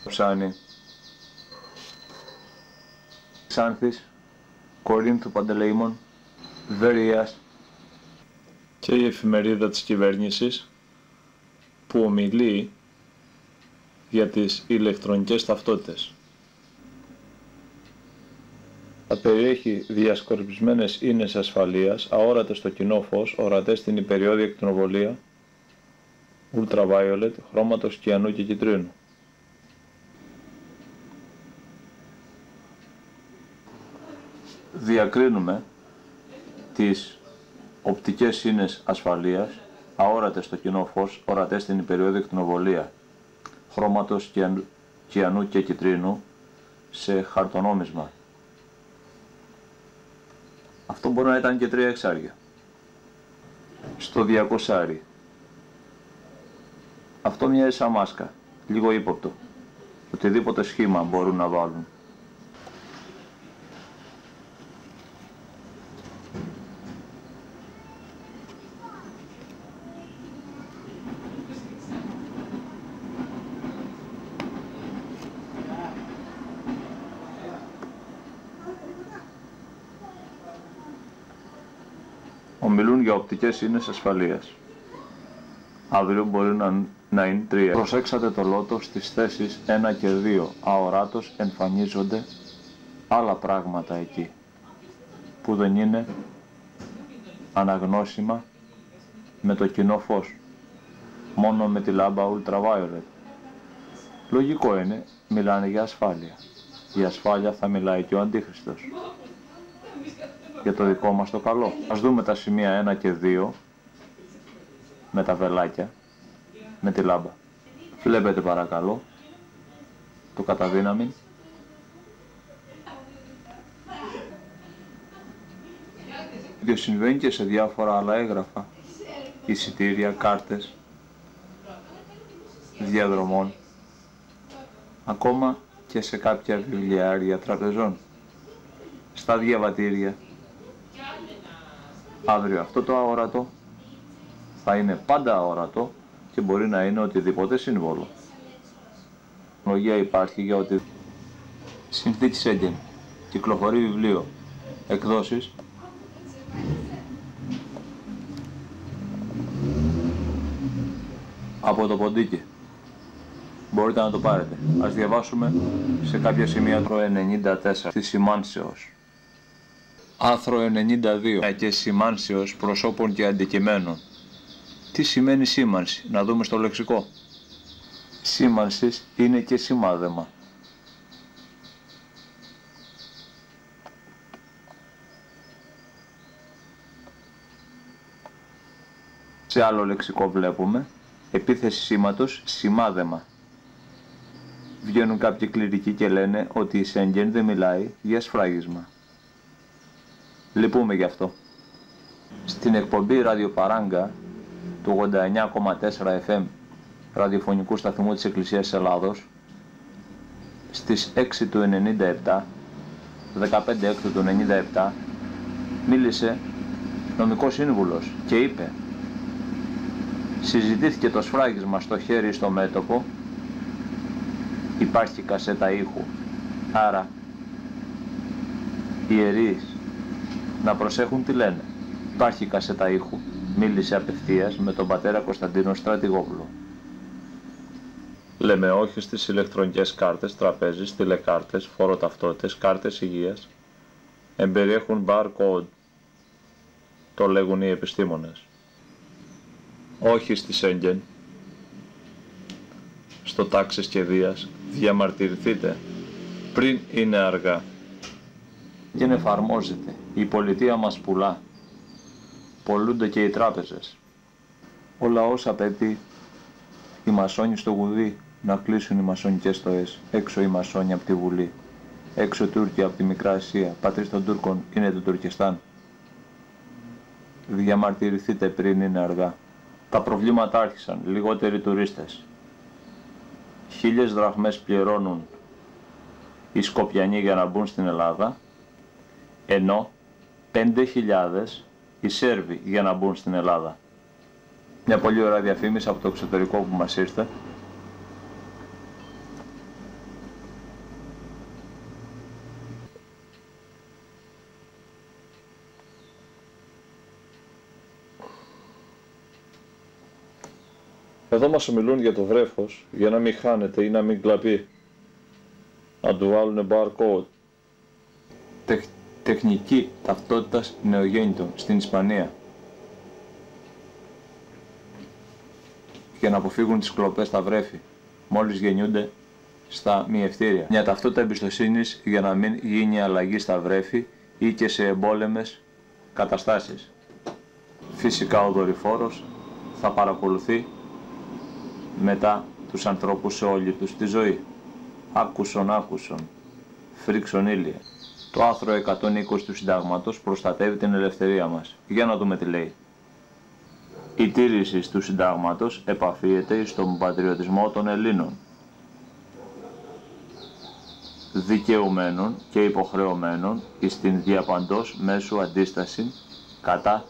Ψάνη, Ξάνθης, Κορίνθου Παντελεήμων, Βερίας και η εφημερίδα της κυβέρνησης που ομιλεί για τις ηλεκτρονικές ταυτότητες. Θα περιέχει διασκορπισμένες ίνες ασφαλείας, αόρατες στο κοινό φως, ορατές στην υπεριόδια ακτινοβολία, ultraviolet, χρώματος κιανού και κιτρίνου. Διακρίνουμε τις οπτικές ίνες ασφαλείας, αόρατες στο κοινό φως, ορατές στην υπεριόδια ακτινοβολία, χρώματος κιανού και κιτρίνου, σε χαρτονόμισμα. Αυτό μπορεί να ήταν και 3 εξάρια. Στο 200. Αυτό μοιάζει σαν μάσκα, λίγο ύποπτο. Οτιδήποτε σχήμα μπορούν να βάλουν. Ομιλούν για οπτικές ίνες ασφαλείας. Αύριο μπορεί να είναι 3. Προσέξατε το λότο στις θέσεις 1 και 2. Αοράτως εμφανίζονται άλλα πράγματα εκεί, που δεν είναι αναγνώσιμα με το κοινό φως, μόνο με τη λάμπα ultraviolet. Λογικό είναι, μιλάνε για ασφάλεια. Για ασφάλεια θα μιλάει και ο Αντίχριστος. Για το δικό μας το καλό. Ας δούμε τα σημεία 1 και 2 με τα βελάκια, με τη λάμπα. Βλέπετε παρακαλώ το καταδύναμη. Το συμβαίνει και σε διάφορα άλλα έγγραφα, εισιτήρια, κάρτες, διαδρομών, ακόμα και σε κάποια βιβλιάρια τραπεζών, στα διαβατήρια. Αύριο αυτό το αόρατο θα είναι πάντα αόρατο και μπορεί να είναι οτιδήποτε σύμβολο. Λογία υπάρχει για ότι συνθήκη Σέγγεν, κυκλοφορεί βιβλίο, εκδόσεις, από το ποντίκι. Μπορείτε να το πάρετε. Ας διαβάσουμε σε κάποια σημεία το 94 της σημάνσεως. Άρθρο 92 και σημάνσεως προσώπων και αντικειμένων. Τι σημαίνει σήμανση? Να δούμε στο λεξικό. Σήμανσης είναι και σημάδεμα. Σε άλλο λεξικό βλέπουμε επίθεση σήματος, σημάδεμα. Βγαίνουν κάποιοι κληρικοί και λένε ότι η Σέγγεν δεν μιλάει για σφράγισμα. Λυπούμε γι' αυτό. Στην εκπομπή ραδιοπαράγκα του 89,4 FM ραδιοφωνικού σταθμού της Εκκλησίας Ελλάδος, στις 6 του 97, 15 Έκτου του 97, μίλησε νομικός σύμβουλος και είπε: συζητήθηκε το σφράγισμα στο χέρι ή στο μέτωπο, υπάρχει κασέτα ήχου, άρα οι ιερείς να προσέχουν τι λένε. Υπάρχει κασέτα ήχου, μίλησε απευθείας με τον πατέρα Κωνσταντίνο Στρατηγόπουλο. Λέμε όχι στις ηλεκτρονικές κάρτες, τραπέζις, τηλεκάρτες, φοροταυτότητες, κάρτες υγείας. Εμπεριέχουν barcode, το λέγουν οι επιστήμονες. Όχι στη Σέγγεν. Στο τάξης και βίας, διαμαρτυρηθείτε πριν είναι αργά. Και εφαρμόζεται. Η πολιτεία μας πουλά. Πολλούνται και οι τράπεζες. Ο λαός απαιτεί οι μασόνοι στο γουδί να κλείσουν οι μασονικές στοές. Έξω οι μασόνοι από τη Βουλή. Έξω Τούρκοι από τη Μικρά Ασία. Πατρίς των Τούρκων είναι το Τουρκιστάν. Διαμαρτυρηθείτε πριν είναι αργά. Τα προβλήματα άρχισαν. Λιγότεροι τουρίστες. 1000 δραχμές πληρώνουν οι Σκοπιανοί για να μπουν στην Ελλάδα, ενώ 5.000 οι Σέρβοι για να μπουν στην Ελλάδα. Μια πολύ ωραία διαφήμιση από το εξωτερικό που μας ήρθε. Εδώ μας ομιλούν για το βρέφος, για να μην χάνεται ή να μην κλαπεί. Να του βάλουνε barcode. Τεχνική ταυτότητας νεογέννητων στην Ισπανία. Για να αποφύγουν τις κλοπές στα βρέφη, μόλις γεννιούνται στα μυευτήρια. Μια ταυτότητα εμπιστοσύνης για να μην γίνει αλλαγή στα βρέφη ή και σε εμπόλεμες καταστάσεις. Φυσικά ο δορυφόρος θα παρακολουθεί μετά τους ανθρώπους σε όλη τους τη ζωή. Άκουσον, φρίξον ήλια. Το άρθρο 120 του Συντάγματος προστατεύει την ελευθερία μας. Για να δούμε τι λέει. Η τήρηση του Συντάγματος επαφίεται στον πατριωτισμό των Ελλήνων, δικαιουμένων και υποχρεωμένων εις την διαπαντός μέσου αντίσταση κατά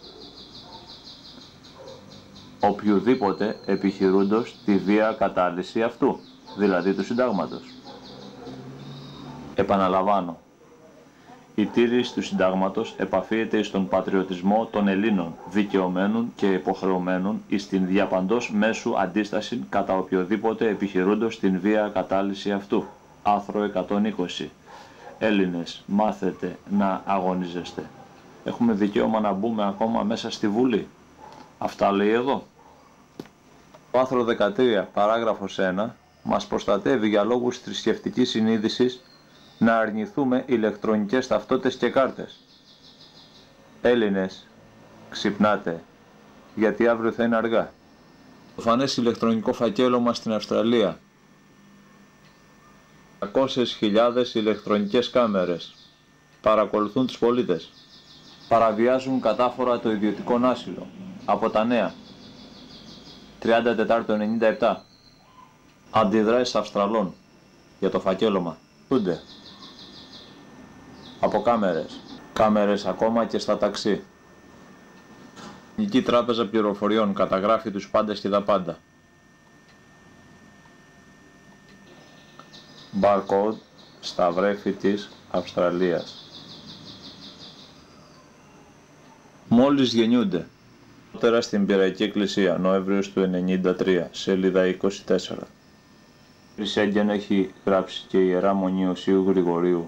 οποιουδήποτε επιχειρούντος τη βία κατάλυση αυτού, δηλαδή του Συντάγματος. Επαναλαμβάνω. Η τήρηση του Συντάγματος επαφίεται στον πατριωτισμό των Ελλήνων, δικαιωμένων και υποχρεωμένων εις την διαπαντός μέσου αντίσταση κατά οποιοδήποτε επιχειρούντος την βία κατάλυση αυτού. Άρθρο 120. Έλληνες, μάθετε να αγωνίζεστε. Έχουμε δικαίωμα να μπούμε ακόμα μέσα στη Βουλή. Αυτά λέει εδώ. Το άρθρο 13, παράγραφος 1, μας προστατεύει για λόγους θρησκευτικής συνείδησης να αρνηθούμε ηλεκτρονικές ταυτότητες και κάρτες. Έλληνες, ξυπνάτε, γιατί αύριο θα είναι αργά. Το φανές ηλεκτρονικό φακέλωμα στην Αυστραλία. 200.000 ηλεκτρονικές κάμερες παρακολουθούν τους πολίτες. Παραβιάζουν κατάφορα το ιδιωτικό άσυλο. Από τα νέα. 34-97. Αντιδράσεις Αυστραλών για το φακέλωμα. Τούνται. Από κάμερες. Κάμερες ακόμα και στα ταξί. Εθνική Τράπεζα Πληροφοριών καταγράφει τους πάντες και τα πάντα. Barcode στα βρέφη της Αυστραλίας. Μόλις γεννιούνται. Τώρα στην Πυραϊκή Εκκλησία, Νοέμβριος του 1993, σελίδα 24. Η Σέγγεν έχει γράψει και η Ιερά Μονή Οσίου Γρηγορίου.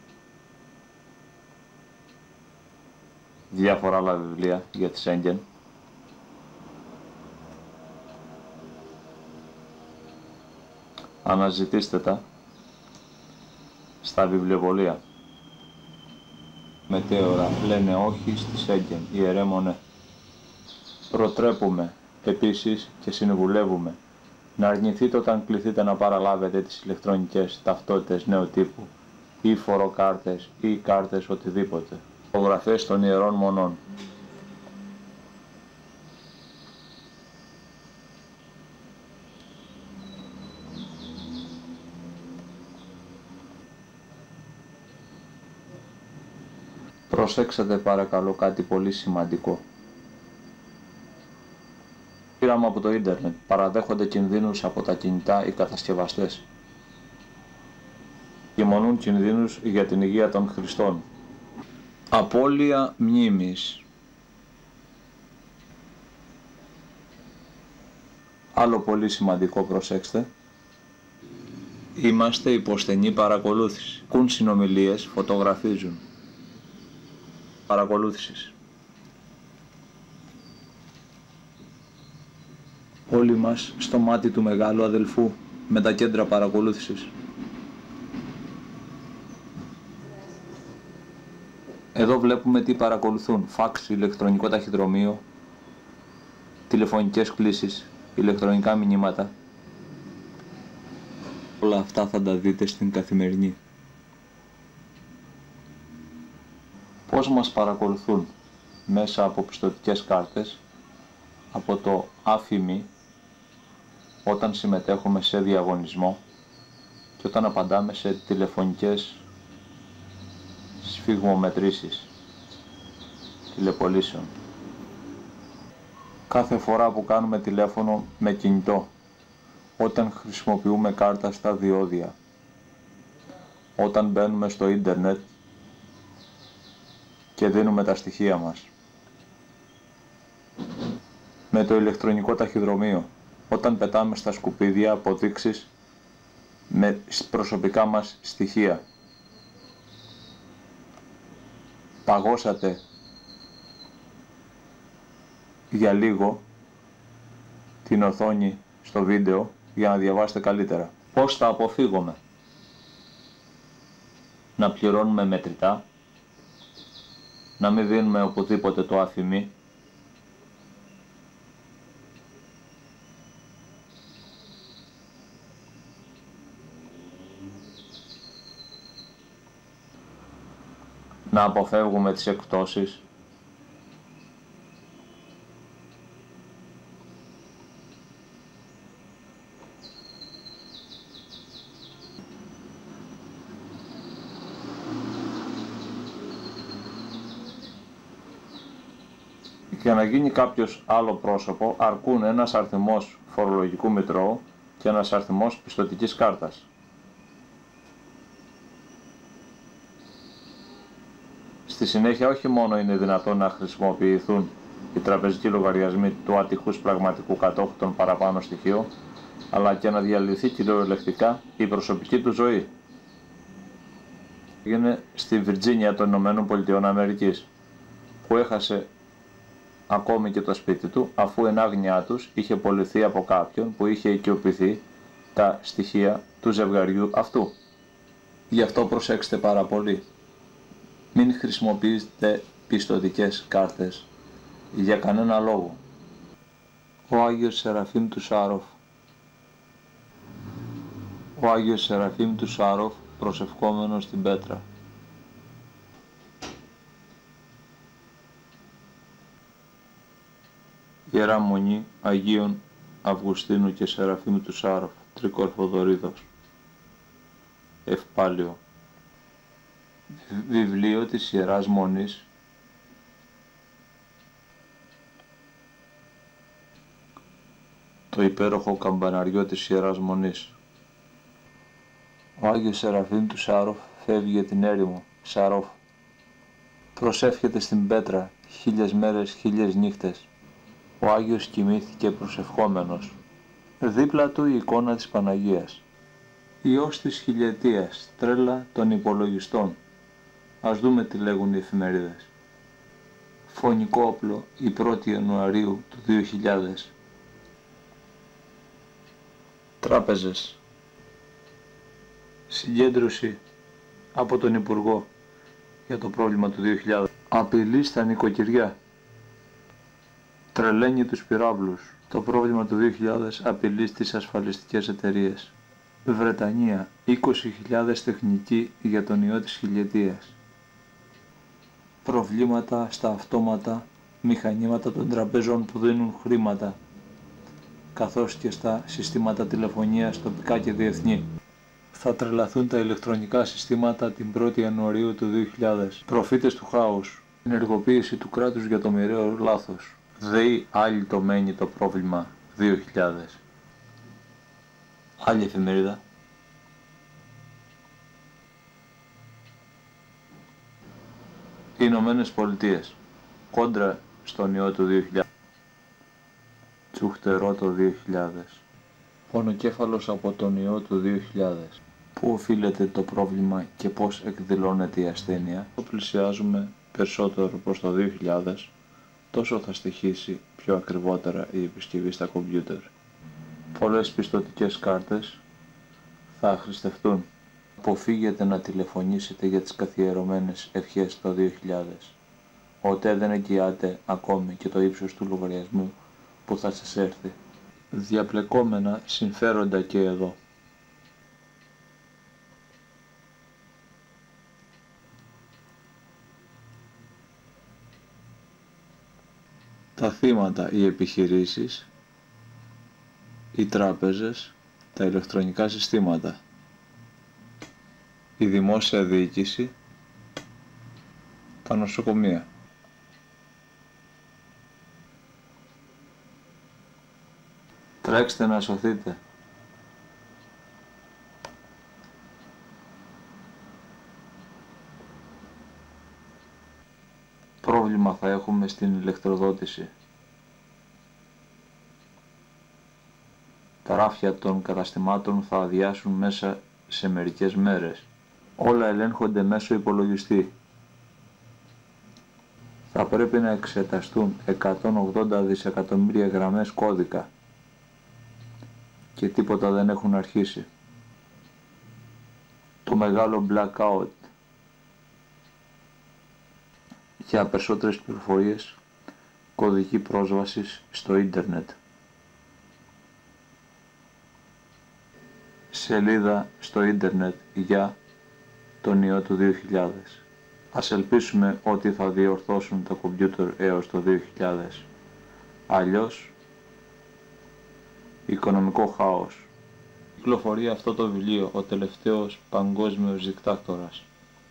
Διάφορα άλλα βιβλία για τη Σέγγεν. Αναζητήστε τα στα βιβλιοπωλεία. Μετέωρα λένε όχι στη Σέγγεν, Ιερέ Μονέ. Προτρέπουμε επίσης και συμβουλεύουμε να αρνηθείτε όταν κληθείτε να παραλάβετε τις ηλεκτρονικές ταυτότητες νέου τύπου ή φοροκάρτες ή κάρτες οτιδήποτε. Υπογραφές των Ιερών Μονών. Προσέξτε παρακαλώ κάτι πολύ σημαντικό. Πείραμα από το ίντερνετ. Παραδέχονται κινδύνους από τα κινητά οι κατασκευαστές. Κιμονούν κινδύνους για την υγεία των χρηστών. Απώλεια μνήμης. Άλλο πολύ σημαντικό, προσέξτε. Είμαστε υπό στενή παρακολούθηση. Κουν συνομιλίες, φωτογραφίζουν. Παρακολούθησης. Όλοι μας στο μάτι του μεγάλου αδελφού με τα κέντρα παρακολούθησης. Εδώ βλέπουμε τι παρακολουθούν. Φαξ, ηλεκτρονικό ταχυδρομείο, τηλεφωνικές κλήσεις, ηλεκτρονικά μηνύματα. Όλα αυτά θα τα δείτε στην καθημερινή. Πώς μας παρακολουθούν? Μέσα από πιστωτικές κάρτες, από το άφημι, όταν συμμετέχουμε σε διαγωνισμό και όταν απαντάμε σε τηλεφωνικές σφιγμομετρήσεις τηλεπωλήσεων. Κάθε φορά που κάνουμε τηλέφωνο με κινητό, όταν χρησιμοποιούμε κάρτα στα διόδια, όταν μπαίνουμε στο ίντερνετ και δίνουμε τα στοιχεία μας, με το ηλεκτρονικό ταχυδρομείο, όταν πετάμε στα σκουπίδια αποδείξεις με προσωπικά μας στοιχεία. Παγώσατε για λίγο την οθόνη στο βίντεο για να διαβάσετε καλύτερα. Πώς θα αποφύγουμε? Να πληρώνουμε μετρητά, να μην δίνουμε οπουδήποτε το αφημί, να αποφεύγουμε τις εκπτώσεις, για να γίνει κάποιος άλλο πρόσωπο αρκούν ένας αριθμός φορολογικού μητρώου και ένας αριθμός πιστωτικής κάρτας. Στη συνέχεια όχι μόνο είναι δυνατόν να χρησιμοποιηθούν οι τραπεζικοί λογαριασμοί του ατυχούς πραγματικού κατόχου των παραπάνω στοιχείων, αλλά και να διαλυθεί κυριολεκτικά η προσωπική του ζωή. Έγινε στη Βιρτζίνια των Ηνωμένων Πολιτειών Αμερικής, που έχασε ακόμη και το σπίτι του, αφού εν άγνοιά τους είχε πωληθεί από κάποιον που είχε οικειοποιηθεί τα στοιχεία του ζευγαριού αυτού. Γι' αυτό προσέξτε πάρα πολύ. Μην χρησιμοποιήσετε πιστωτικές κάρτες για κανένα λόγο. Ο Άγιος Σεραφείμ του Σάροφ. Ο Άγιος Σεραφείμ του Σάροφ, προσευχόμενος στην Πέτρα. Ιερά Μονή Αγίων Αυγουστίνου και Σεραφείμ του Σάροφ, Τρικορφοδωρίδος. Ευπάλιο. Βιβλίο της Ιεράς Μονής. Το υπέροχο καμπαναριό της Ιεράς Μονής. Ο Άγιος Σεραφείμ του Σάροφ φεύγει για την έρημο, Σαρόφ. Προσεύχεται στην Πέτρα, 1000 μέρες, 1000 νύχτες. Ο Άγιος κοιμήθηκε προσευχόμενος. Δίπλα του η εικόνα της Παναγίας. Υιός της χιλιετίας, τρέλα των υπολογιστών. Ας δούμε τι λέγουν οι εφημερίδες. Φωνικό όπλο, η 1η Ιανουαρίου του 2000. Τράπεζες. Συγκέντρωση από τον Υπουργό για το πρόβλημα του 2000. Απειλή στα νοικοκυριά. Τρελαίνει τους πυράβλους. Το πρόβλημα του 2000 απειλεί στις ασφαλιστικές εταιρείες. Βρετανία. 20.000 τεχνικοί για τον ιό της χιλιετίας. Προβλήματα στα αυτόματα μηχανήματα των τραπεζών που δίνουν χρήματα, καθώς και στα συστήματα τηλεφωνίας τοπικά και διεθνή. Θα τρελαθούν τα ηλεκτρονικά συστήματα την 1η Ιανουαρίου του 2000. Προφήτες του χάους. Ενεργοποίηση του κράτους για το μοιραίο λάθος. ΔΕΗ άλλη το μένει το πρόβλημα 2000. Άλλη εφημερίδα. Οι Ηνωμένες Πολιτείες. Κόντρα στον ιό του 2000. Τσουχτερό το 2000. Πονοκέφαλος από τον ιό του 2000. Πού οφείλεται το πρόβλημα και πώς εκδηλώνεται η ασθένεια? Όσο πλησιάζουμε περισσότερο προς το 2000, τόσο θα στοιχήσει πιο ακριβότερα η επισκευή στα κομπιούτερ. Πολλές πιστωτικές κάρτες θα αχρηστευτούν. Αποφύγετε να τηλεφωνήσετε για τις καθιερωμένες ευχές το 2000. Οτέ δεν εγγυάται ακόμη και το ύψος του λογαριασμού που θα σας έρθει. Διαπλεκόμενα συμφέροντα και εδώ. Τα θύματα, οι επιχειρήσεις, οι τράπεζες, τα ηλεκτρονικά συστήματα, η δημόσια διοίκηση, τα νοσοκομεία. Τρέξτε να σωθείτε. Πρόβλημα θα έχουμε στην ηλεκτροδότηση. ράφια των καταστημάτων θα αδειάσουν μέσα σε μερικές μέρες. Όλα ελέγχονται μέσω υπολογιστή. Θα πρέπει να εξεταστούν 180 δισεκατομμύρια γραμμές κώδικα και τίποτα δεν έχουν αρχίσει. Το μεγάλο blackout. Για περισσότερες πληροφορίες, κωδική πρόσβασης στο ίντερνετ. Σελίδα στο ίντερνετ για τον ιό του 2000. Ας ελπίσουμε ότι θα διορθώσουν τα κομπιούτερ έως το 2000. Αλλιώς, οικονομικό χάος. Κυκλοφορεί αυτό το βιβλίο, ο τελευταίος παγκόσμιος δικτάτορας.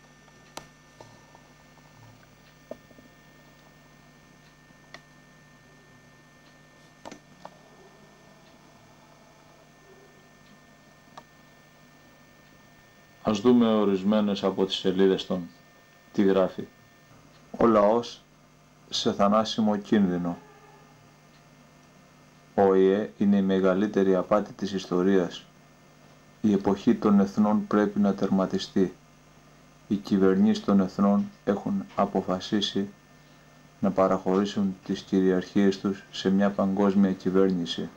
Ας δούμε ορισμένες από τις σελίδες των. Τι γράφει. Ο λαός σε θανάσιμο κίνδυνο. Ο ΙΕ είναι η μεγαλύτερη απάτη της ιστορίας. Η εποχή των εθνών πρέπει να τερματιστεί. Οι κυβερνήσεις των εθνών έχουν αποφασίσει να παραχωρήσουν τις κυριαρχίες τους σε μια παγκόσμια κυβέρνηση,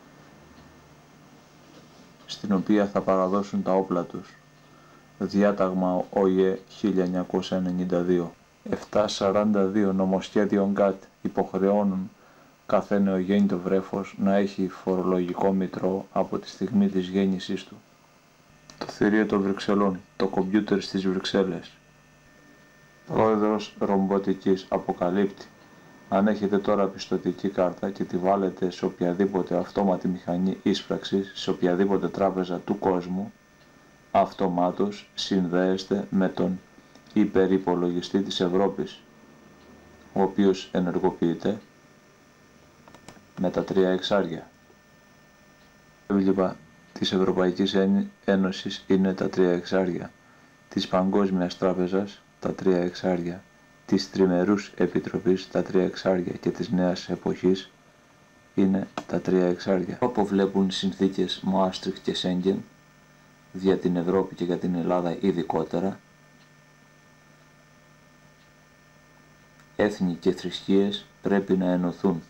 στην οποία θα παραδώσουν τα όπλα τους. Διάταγμα ΟΗΕ 1992. 742 νομοσχέδιο ΓΚΑΤ υποχρεώνουν κάθε νεογέννητο βρέφος να έχει φορολογικό μητρό από τη στιγμή της γέννησής του. Το θηρίο των Βρυξελών, το κομπιούτερ στις Βρυξέλλες. Πρόεδρος ρομποτικής αποκαλύπτει. Αν έχετε τώρα πιστωτική κάρτα και τη βάλετε σε οποιαδήποτε αυτόματη μηχανή ίσπραξης, σε οποιαδήποτε τράπεζα του κόσμου, αυτομάτως συνδέεστε με τον υπερυπολογιστή της Ευρώπης, ο οποίος ενεργοποιείται με τα 3 εξάρια. Το έβλημα της Ευρωπαϊκής Ένωσης είναι τα 3 εξάρια, της Παγκόσμιας Τράπεζας τα 3 εξάρια, της Τριμερούς Επιτροπής τα 3 εξάρια και της Νέας Εποχής είναι τα 3 εξάρια. Αποβλέπουν συνθήκες Μάστριχτ και Σέγγεν για την Ευρώπη και για την Ελλάδα ειδικότερα, έθνη και θρησκείες πρέπει να ενωθούν.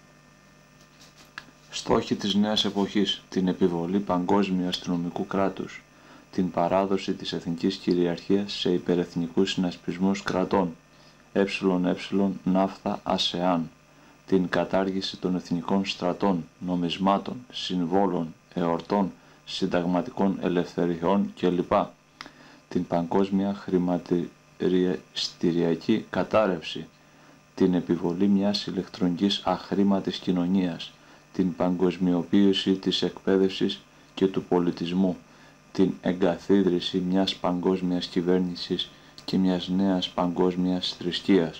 Στόχοι της νέας εποχής, την επιβολή παγκόσμιου αστυνομικού κράτους, την παράδοση της εθνικής κυριαρχίας σε υπερεθνικούς συνασπισμούς κρατών, ΕΕ, ναύθα, ΑΣΕΑΝ, την κατάργηση των εθνικών στρατών, νομισμάτων, συμβόλων, εορτών, συνταγματικών ελευθεριών κλπ. Την παγκόσμια χρηματιστηριακή κατάρρευση, την επιβολή μιας ηλεκτρονικής αχρήματης κοινωνίας, την παγκοσμιοποίηση της εκπαίδευσης και του πολιτισμού, την εγκαθίδρυση μιας παγκόσμιας κυβέρνησης και μιας νέας παγκόσμιας θρησκείας.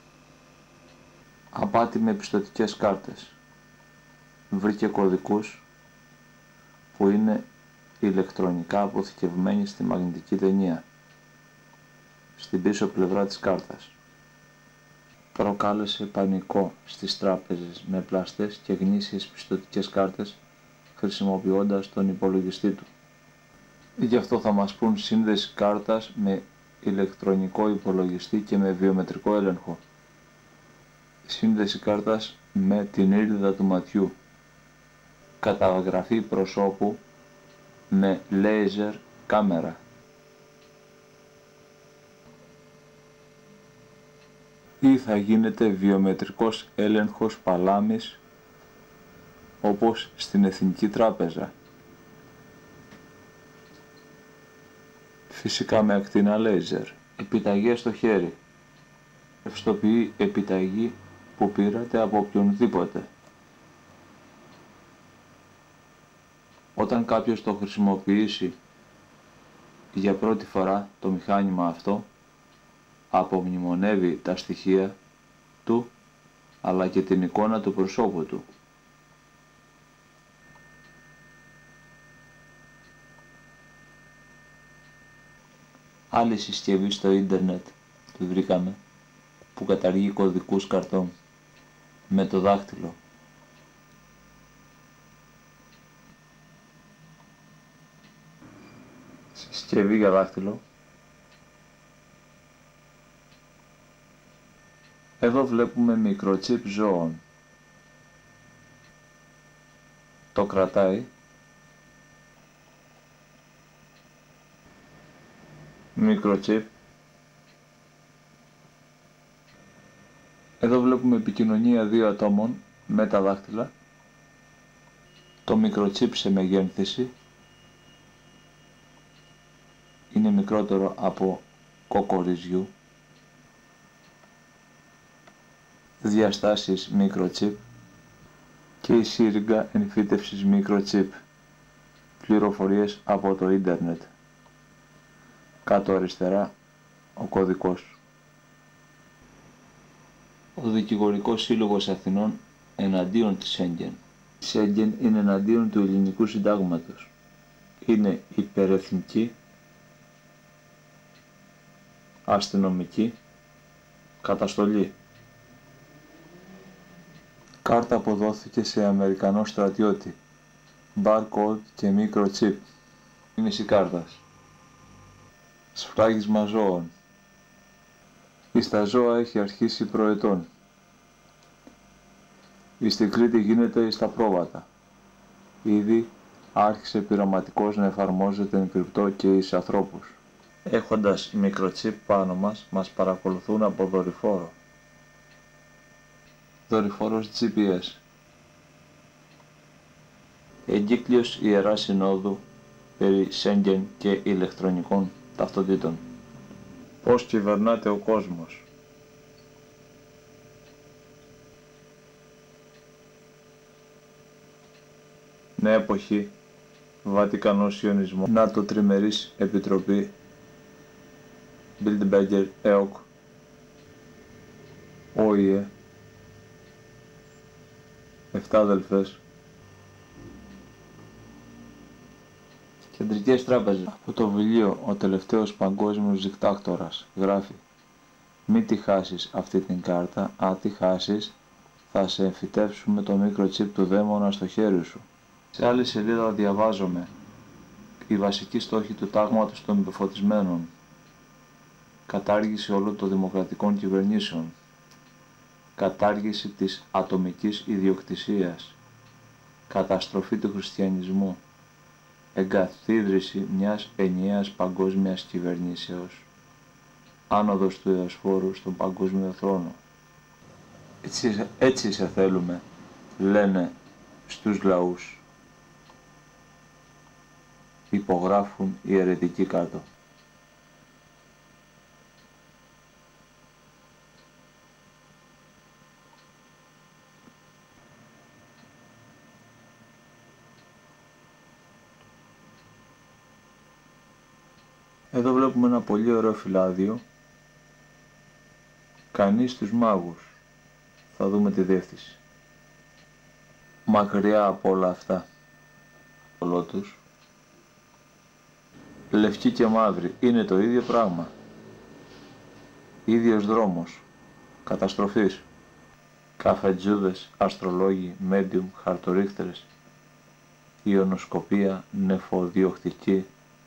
Απάτη με πιστωτικές κάρτες. Βρήκε κωδικούς που είναι ηλεκτρονικά αποθηκευμένοι στη μαγνητική ταινία, στην πίσω πλευρά της κάρτας. Προκάλεσε πανικό στις τράπεζες με πλαστές και γνήσιες πιστωτικές κάρτες χρησιμοποιώντας τον υπολογιστή του. Γι' αυτό θα μας πούν σύνδεση κάρτας με ηλεκτρονικό υπολογιστή και με βιομετρικό έλεγχο. Σύνδεση κάρτας με την ήρδα του ματιού. Καταγραφή προσώπου με λέιζερ κάμερα. Ή θα γίνεται βιομετρικός έλεγχος παλάμης όπως στην Εθνική Τράπεζα. Φυσικά με ακτίνα λέιζερ. Επιταγές στο χέρι. Ευστοποιεί επιταγή που πήρατε από οποιονδήποτε. Όταν κάποιος το χρησιμοποιήσει για πρώτη φορά το μηχάνημα αυτό, απομνημονεύει τα στοιχεία του αλλά και την εικόνα του προσώπου του. Άλλη συσκευή στο ίντερνετ που βρήκαμε που καταργεί κωδικούς καρτών με το δάχτυλο. Συσκευή για δάχτυλο. Εδώ βλέπουμε μικροτσίπ ζώων. Το κρατάει. Μικροτσίπ. Εδώ βλέπουμε επικοινωνία δύο ατόμων με τα δάχτυλα. Το μικροτσίπ σε μεγένθηση. Είναι μικρότερο από κοκοριζιού. Διαστάσεις μικροτσίπ και η σύριγγα εμφύτευσης μικροτσίπ. Πληροφορίες από το ίντερνετ. Κάτω αριστερά ο κωδικός. Ο Δικηγορικός Σύλλογος Αθηνών εναντίον της Σέγγεν. Η Σέγγεν είναι εναντίον του ελληνικού συντάγματος. Είναι υπερεθνική, αστυνομική, καταστολή. Κάρτα αποδόθηκε σε Αμερικανό στρατιώτη. Barcode και microchip. Μήνυση κάρτας. Σφράγισμα ζώων. Εις τα ζώα έχει αρχίσει προετών. Εις την Κρήτη γίνεται εις τα πρόβατα. Ήδη άρχισε πειραματικός να εφαρμόζεται εν κρυπτό και εις ανθρώπους. Έχοντας microchip πάνω μας παρακολουθούν από δορυφόρο. Δορυφόρος GPS. Εγκύκλειος Ιεράς Συνόδου περί Σέγγεν και ηλεκτρονικών ταυτοτήτων. Πώς κυβερνάται ο κόσμος. Νέα εποχή. Βατικανός Ιωνισμός. ΝΑΤΟ Τριμερής Επιτροπή. Bilderberger ΕΟΚ. ΟΗΕ. 7 αδελφές. Κεντρικές τράπεζες. Από το βιβλίο «Ο τελευταίος παγκόσμιος δικτάκτορας» γράφει: «Μη τη χάσεις αυτή την κάρτα, αν τη χάσεις θα σε εμφυτεύσουμε το μικροτσίπ του δαίμονα στο χέρι σου». Σε άλλη σελίδα διαβάζομαι: «Η βασική στόχη του τάγματος των υπεφωτισμένων. Κατάργηση όλων των δημοκρατικών κυβερνήσεων. Κατάργηση της ατομικής ιδιοκτησίας. Καταστροφή του χριστιανισμού. Εγκαθίδρυση μιας ενιαίας παγκόσμιας κυβερνήσεως. Άνοδος του Ιωσφόρου στον παγκόσμιο θρόνο». Έτσι σε θέλουμε, λένε στους λαούς. Υπογράφουν οι αιρετικοί κάτω. Εδώ βλέπουμε ένα πολύ ωραίο φυλάδιο. Κανείς τους μάγους. Θα δούμε τη διεύθυνση. Μακριά από όλα αυτά. Όλο τους. Λευκή και μαύρη. Είναι το ίδιο πράγμα. Ίδιος δρόμος. Καταστροφής. Καφετζούδες, αστρολόγοι, medium, χαρτορίχτερες. Ιονοσκοπία, νεφοδιοκτική.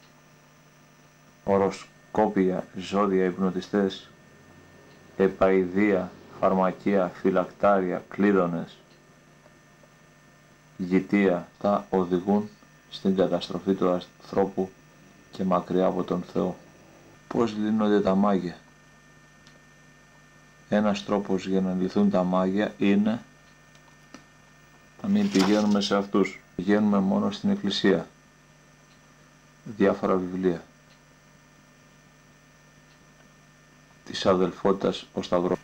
Οροσκόπια, ζώδια, υπνοτιστές, επαηδία, φαρμακεία, φυλακτάρια, κλείδωνες, γητεία, τα οδηγούν στην καταστροφή του ανθρώπου και μακριά από τον Θεό. Πώς λύνονται τα μάγια. Ένας τρόπος για να λυθούν τα μάγια είναι να μην πηγαίνουμε σε αυτούς. Πηγαίνουμε μόνο στην εκκλησία. Διάφορα βιβλία. Της αδελφότητας ο Σταυρός.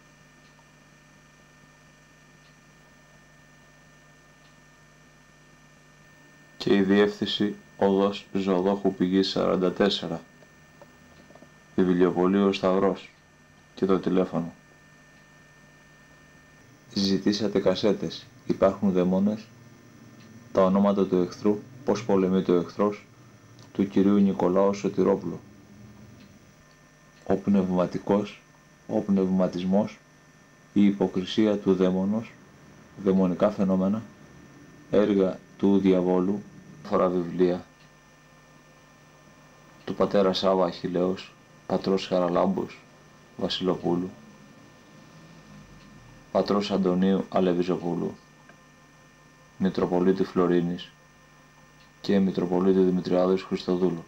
Και η διεύθυνση οδός Ζωοδόχου Πηγής 44. Βιβλιοπωλείο Σταυρός. Και το τηλέφωνο. Ζητήσατε κασέτες. Υπάρχουν δαιμόνες. Τα ονόματα του εχθρού. Πώς πολεμεί το εχθρός. Του κυρίου Νικολάου Σωτηρόπουλου. Ο πνευματικός, ο πνευματισμός, η υποκρισία του δαίμονος, δαιμονικά φαινόμενα, έργα του διαβόλου, φορά βιβλία. του πατέρα Σάβα Αχιλλέως, πατρός Χαραλάμπους Βασιλοπούλου, πατρός Αντωνίου Αλεβιζοπούλου, Μητροπολίτη Φλωρίνης και Μητροπολίτη Δημητριάδος Χριστοδούλου.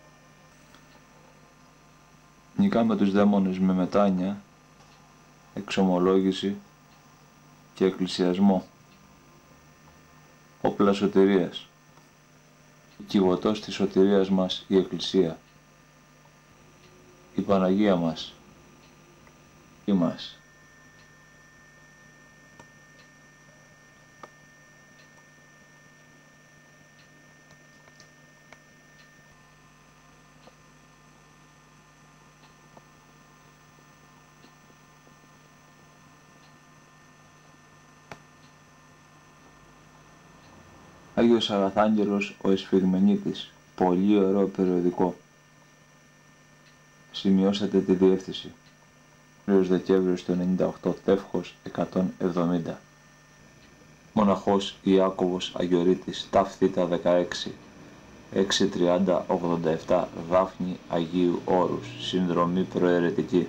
Νικάμε τους δαίμονες με μετάνοια, εξομολόγηση και εκκλησιασμό. Όπλα σωτηρίας. Κιβωτός της σωτηρίας μας η Εκκλησία. Η Παναγία μας. Μας. Άγιος Αγαθάγγελος ο Εσφιγμενίτης. Πολύ ωραίο περιοδικό. Σημειώσατε τη διεύθυνση. Δεκέμβριος του 98, τεύχος 170. Μοναχός Ιάκωβος Αγιορείτης, ταύθητα 16, 630-87, Δάφνη Αγίου Όρους, συνδρομή προαιρετική.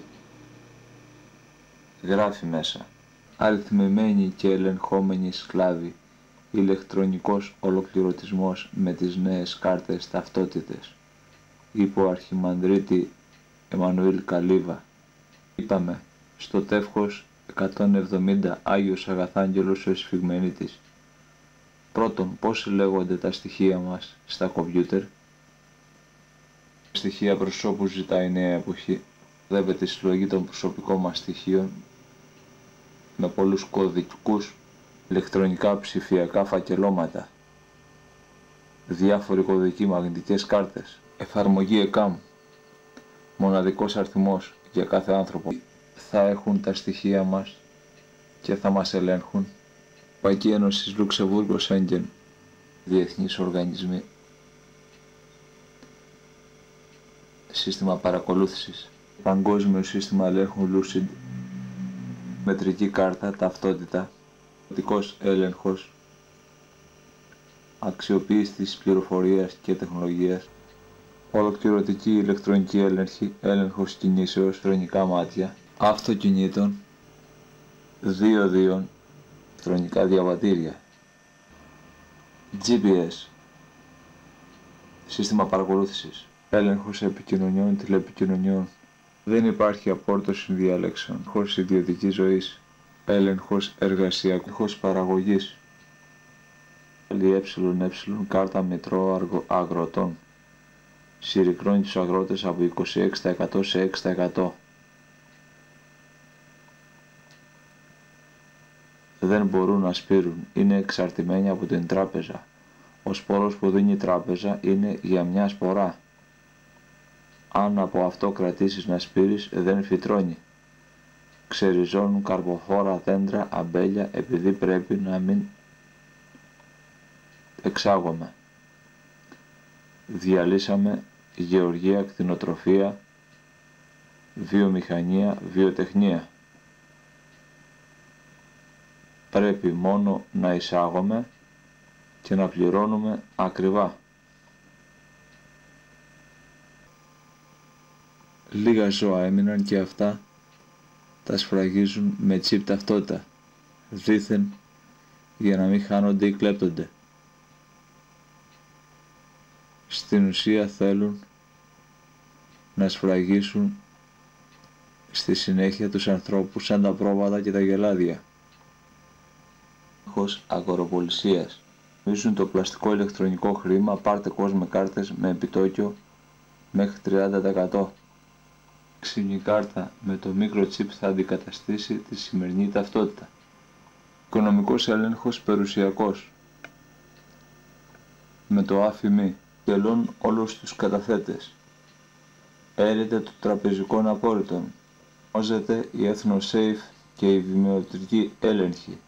Γράφει μέσα. Αριθμημένοι και ελεγχόμενοι σκλάβοι, ηλεκτρονικός ολοκληρωτισμός με τις νέες κάρτες ταυτότητες. Υπό Αρχιμανδρίτη Εμμανουήλ Καλίβα. Είπαμε, στο τεύχος 170 Άγιος Αγαθάγγελος ο Εσφιγμενίτης. Πρώτον, πώς λέγονται τα στοιχεία μας στα κομπιούτερ. Στοιχεία προσώπου ζητάει η νέα εποχή. Δεύεται η συλλογή των προσωπικών μας στοιχείων με πολλούς κωδικούς, ηλεκτρονικά ψηφιακά φακελώματα, διάφοροι κωδικοί μαγνητικές κάρτες, εφαρμογή ΕΚΑΜ, μοναδικός αριθμός για κάθε άνθρωπο. Θα έχουν τα στοιχεία μας και θα μας ελέγχουν. Ευρωπαϊκή Ένωση Λουξεμβούργο Σέγγεν, διεθνείς οργανισμοί, σύστημα παρακολούθησης, παγκόσμιο σύστημα ελέγχου Lucid, μετρική κάρτα, ταυτότητα, πολιτικός έλεγχος, αξιοποίηση της πληροφορίας και τεχνολογίας, ολοκληρωτική ηλεκτρονική έλεγχη, έλεγχος κινήσεως, ηλεκτρονικά μάτια, αυτοκινήτων, διοδίων, ηλεκτρονικά διαβατήρια, GPS, σύστημα παρακολούθησης, έλεγχος επικοινωνιών, τηλεπικοινωνιών. Δεν υπάρχει απόρριτωση διαλέξεων, έλεγχος ιδιωτικής ζωής, έλεγχος εργασιακός, έλεγχος παραγωγής, ΕΕ, κάρτα μητρό αγροτών, συρρυκνώνει τους αγρότες από 26% σε 6%. Δεν μπορούν να σπείρουν, είναι εξαρτημένοι από την τράπεζα. Ο σπόρος που δίνει η τράπεζα είναι για μια σπορά. Αν από αυτό κρατήσεις να σπείρεις, δεν φυτρώνει. Ξεριζώνουν καρποφόρα δέντρα, αμπέλια, επειδή πρέπει να μην εξάγουμε. Διαλύσαμε γεωργία, κτηνοτροφία, βιομηχανία, βιοτεχνία. Πρέπει μόνο να εισάγουμε και να πληρώνουμε ακριβά. Λίγα ζώα έμειναν και αυτά τα σφραγίζουν με τσίπ ταυτότητα, δήθεν για να μην χάνονται ή κλέπτονται. Στην ουσία θέλουν να σφραγίσουν στη συνέχεια τους ανθρώπους σαν τα πρόβατα και τα γελάδια. Αγοροπολισίας. Μίζουν το πλαστικό ηλεκτρονικό χρήμα, πάρτε κόσμε κάρτες με επιτόκιο μέχρι 30%. Ξύμνη κάρτα με το microchip θα αντικαταστήσει τη σημερινή ταυτότητα. Οικονομικός έλεγχος περιουσιακός. Με το άφημι τελών όλους τους καταθέτες. Έρεται των τραπεζικών απόρριτων. Όζεται η ethnosafe και η βιομετρική έλεγχη.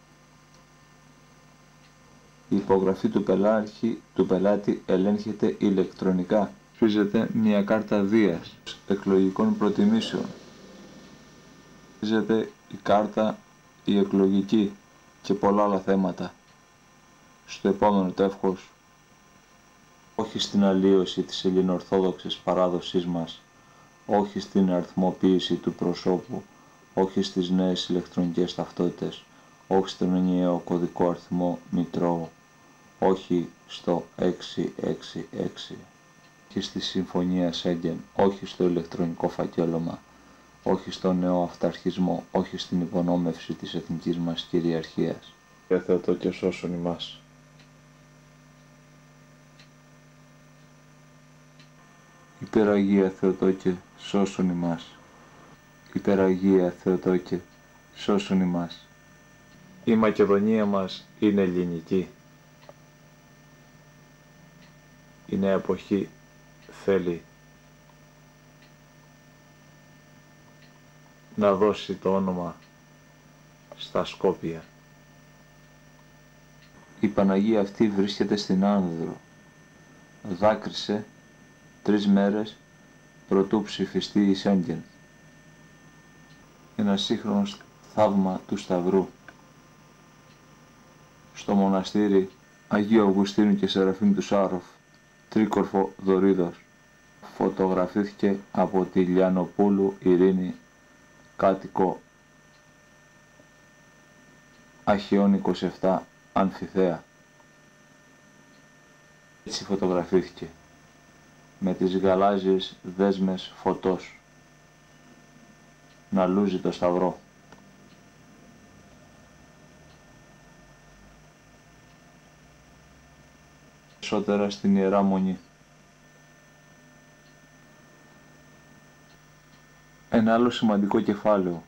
Η υπογραφή του πελάτη ελέγχεται ηλεκτρονικά. Ψηφίζεται μια κάρτα δίας εκλογικών προτιμήσεων. Ψηφίζεται η κάρτα η εκλογική και πολλά άλλα θέματα. Στο επόμενο τεύχος όχι στην αλλίωση της ελληνοορθόδοξης παράδοσής μας, όχι στην αριθμοποίηση του προσώπου, όχι στις νέες ηλεκτρονικές ταυτότητες, όχι στον ενιαίο κωδικό αριθμό μητρώου, όχι στο 666, όχι στη Συμφωνία Σέγγεν, όχι στο ηλεκτρονικό φακέλωμα, όχι στο νέο αυταρχισμό, όχι στην υπονόμευση της εθνικής μας κυριαρχίας. Κύριε Θεοτόκε, σώσον ημάς. Υπεραγία Θεοτόκε, σώσον ημάς. Υπεραγία Θεοτόκε, σώσον ημάς. Η Μακεδονία μας είναι ελληνική. Η νέα εποχή θέλει να δώσει το όνομα στα Σκόπια. Η Παναγία αυτή βρίσκεται στην Άνδρο. Δάκρυσε 3 μέρες προτού ψηφιστεί η Σέγγεν. Ένα σύγχρονο θαύμα του Σταυρού. Στο μοναστήρι Αγίου Αυγουστίνου και Σεραφείμ του Σάροφ, τρίκορφο δωρίδος, φωτογραφήθηκε από τη Λιανοπούλου Ειρήνη, κάτοικο Αχαιών 27, Αμφιθέα. Έτσι φωτογραφήθηκε, με τις γαλάζιες δέσμες φωτός, να λούζει το Σταυρό. Περισσότερα στην Ιερά Μονή. Ένα άλλο σημαντικό κεφάλαιο.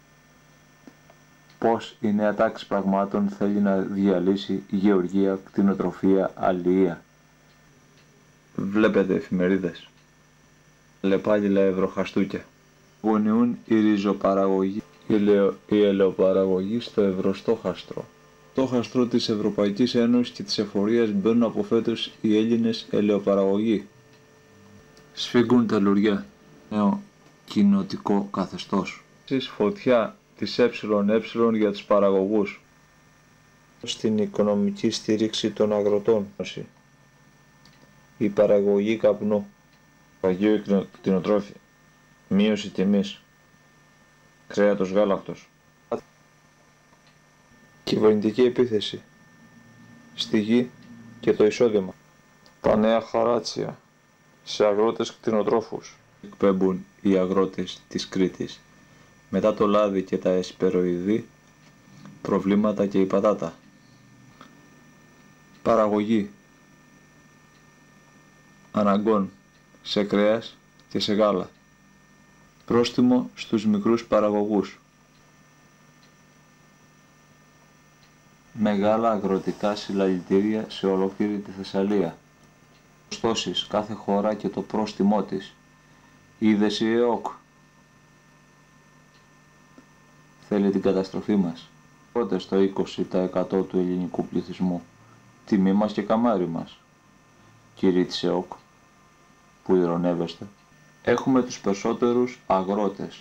Πώς η νέα τάξη πραγμάτων θέλει να διαλύσει γεωργία, κτηνοτροφία, αλληλεία. Βλέπετε εφημερίδες. Λεπάλιλα ευρωχαστούκια. Γονιούν η ριζοπαραγωγή, η ελαιοπαραγωγή στο ευρωστόχαστρο. Το χαστρό της Ευρωπαϊκής Ένωσης και της εφορίας μπαίνουν από φέτος οι Έλληνες ελαιοπαραγωγοί. Σφίγγουν τα λουριά. Νέο κοινοτικό καθεστώς. Φωτιά της ΕΕ για τους παραγωγούς. Στην οικονομική στήριξη των αγροτών. Η παραγωγή καπνού. Παγίου κτηνοτρόφια. Μείωση τιμής. Κρέατος γάλακτος. Κυβερνητική επίθεση στη γη και το εισόδημα. Τα νέα χαράτσια σε αγρότες κτηνοτρόφους. Εκπέμπουν οι αγρότες της Κρήτης μετά το λάδι και τα εσπεροειδή προβλήματα και η πατάτα. Παραγωγή αναγκών σε κρέας και σε γάλα. Πρόστιμο στους μικρούς παραγωγούς. Μεγάλα αγροτικά συλλαλητήρια σε ολόκληρη τη Θεσσαλία. Προστώσεις κάθε χώρα και το πρόστιμό της. Είδες η ΕΟΚ. Θέλει την καταστροφή μας. Πρώτα στο 20% του ελληνικού πληθυσμού. Τιμή μας και καμάρι μας. Κύριοι της ΕΟΚ, που ειρωνεύεστε. Έχουμε τους περισσότερους αγρότες.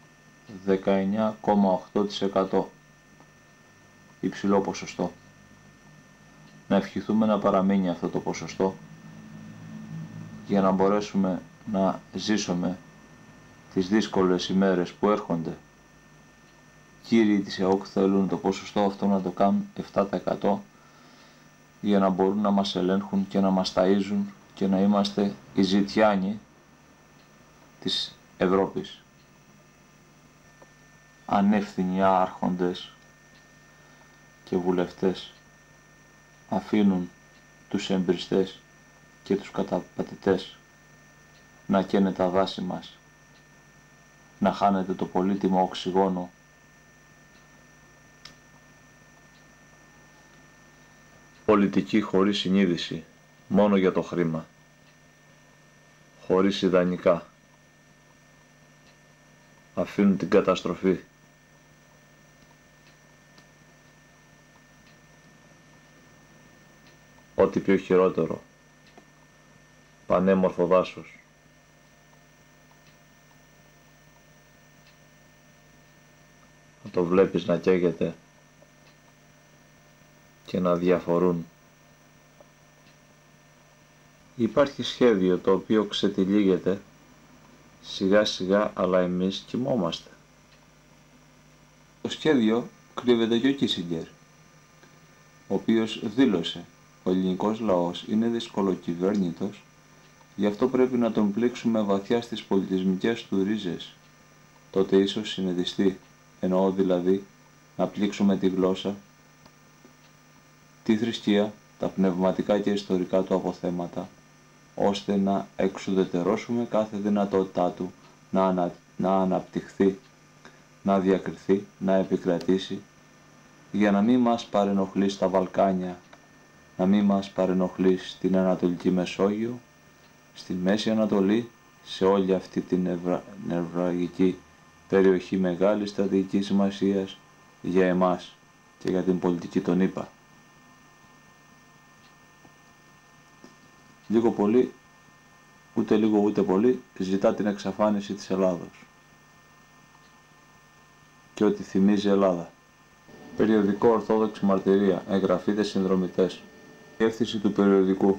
19,8%. Υψηλό ποσοστό. Να ευχηθούμε να παραμείνει αυτό το ποσοστό για να μπορέσουμε να ζήσουμε τις δύσκολες ημέρες που έρχονται. Κύριοι της ΕΟΚ θέλουν το ποσοστό αυτό να το κάνουν 7% για να μπορούν να μας ελέγχουν και να μας ταΐζουν και να είμαστε οι ζητιάνοι της Ευρώπης. Ανεύθυνοι άρχοντες και βουλευτές αφήνουν τους εμπριστές και τους καταπατητές να καίνε τα δάση μας, να χάνεται το πολύτιμο οξυγόνο. Πολιτική χωρίς συνείδηση, μόνο για το χρήμα, χωρίς ιδανικά, αφήνουν την καταστροφή. Ό,τι πιο χειρότερο, πανέμορφο δάσος. Να το βλέπεις να καίγεται και να διαφορούν Υπάρχει σχέδιο το οποίο ξετυλίγεται σιγά σιγά, αλλά εμείς κοιμόμαστε. Το σχέδιο κρύβεται και ο Κίσιγκερ, ο οποίος δήλωσε «Ο ελληνικός λαός είναι δυσκολοκυβέρνητος, γι' αυτό πρέπει να τον πλήξουμε βαθιά στις πολιτισμικές του ρίζες». Τότε ίσως συνεδιστεί, εννοώ δηλαδή να πλήξουμε τη γλώσσα, τη θρησκεία, τα πνευματικά και ιστορικά του αποθέματα, ώστε να εξουδετερώσουμε κάθε δυνατότητά του να αναπτυχθεί, να διακριθεί, να επικρατήσει, για να μην μας παρενοχλεί στα Βαλκάνια, να μην μας παρενοχλεί στην Ανατολική Μεσόγειο, στη Μέση Ανατολή, σε όλη αυτή την νευραλγική περιοχή μεγάλης στρατηγικής σημασίας για εμάς και για την πολιτική των ΗΠΑ. Λίγο πολύ, ούτε λίγο ούτε πολύ, ζητά την εξαφάνιση της Ελλάδος και ό,τι θυμίζει Ελλάδα. Περιοδικό Ορθόδοξη Μαρτυρία, εγγραφείτε συνδρομητές. Διεύθυνση του περιοδικού.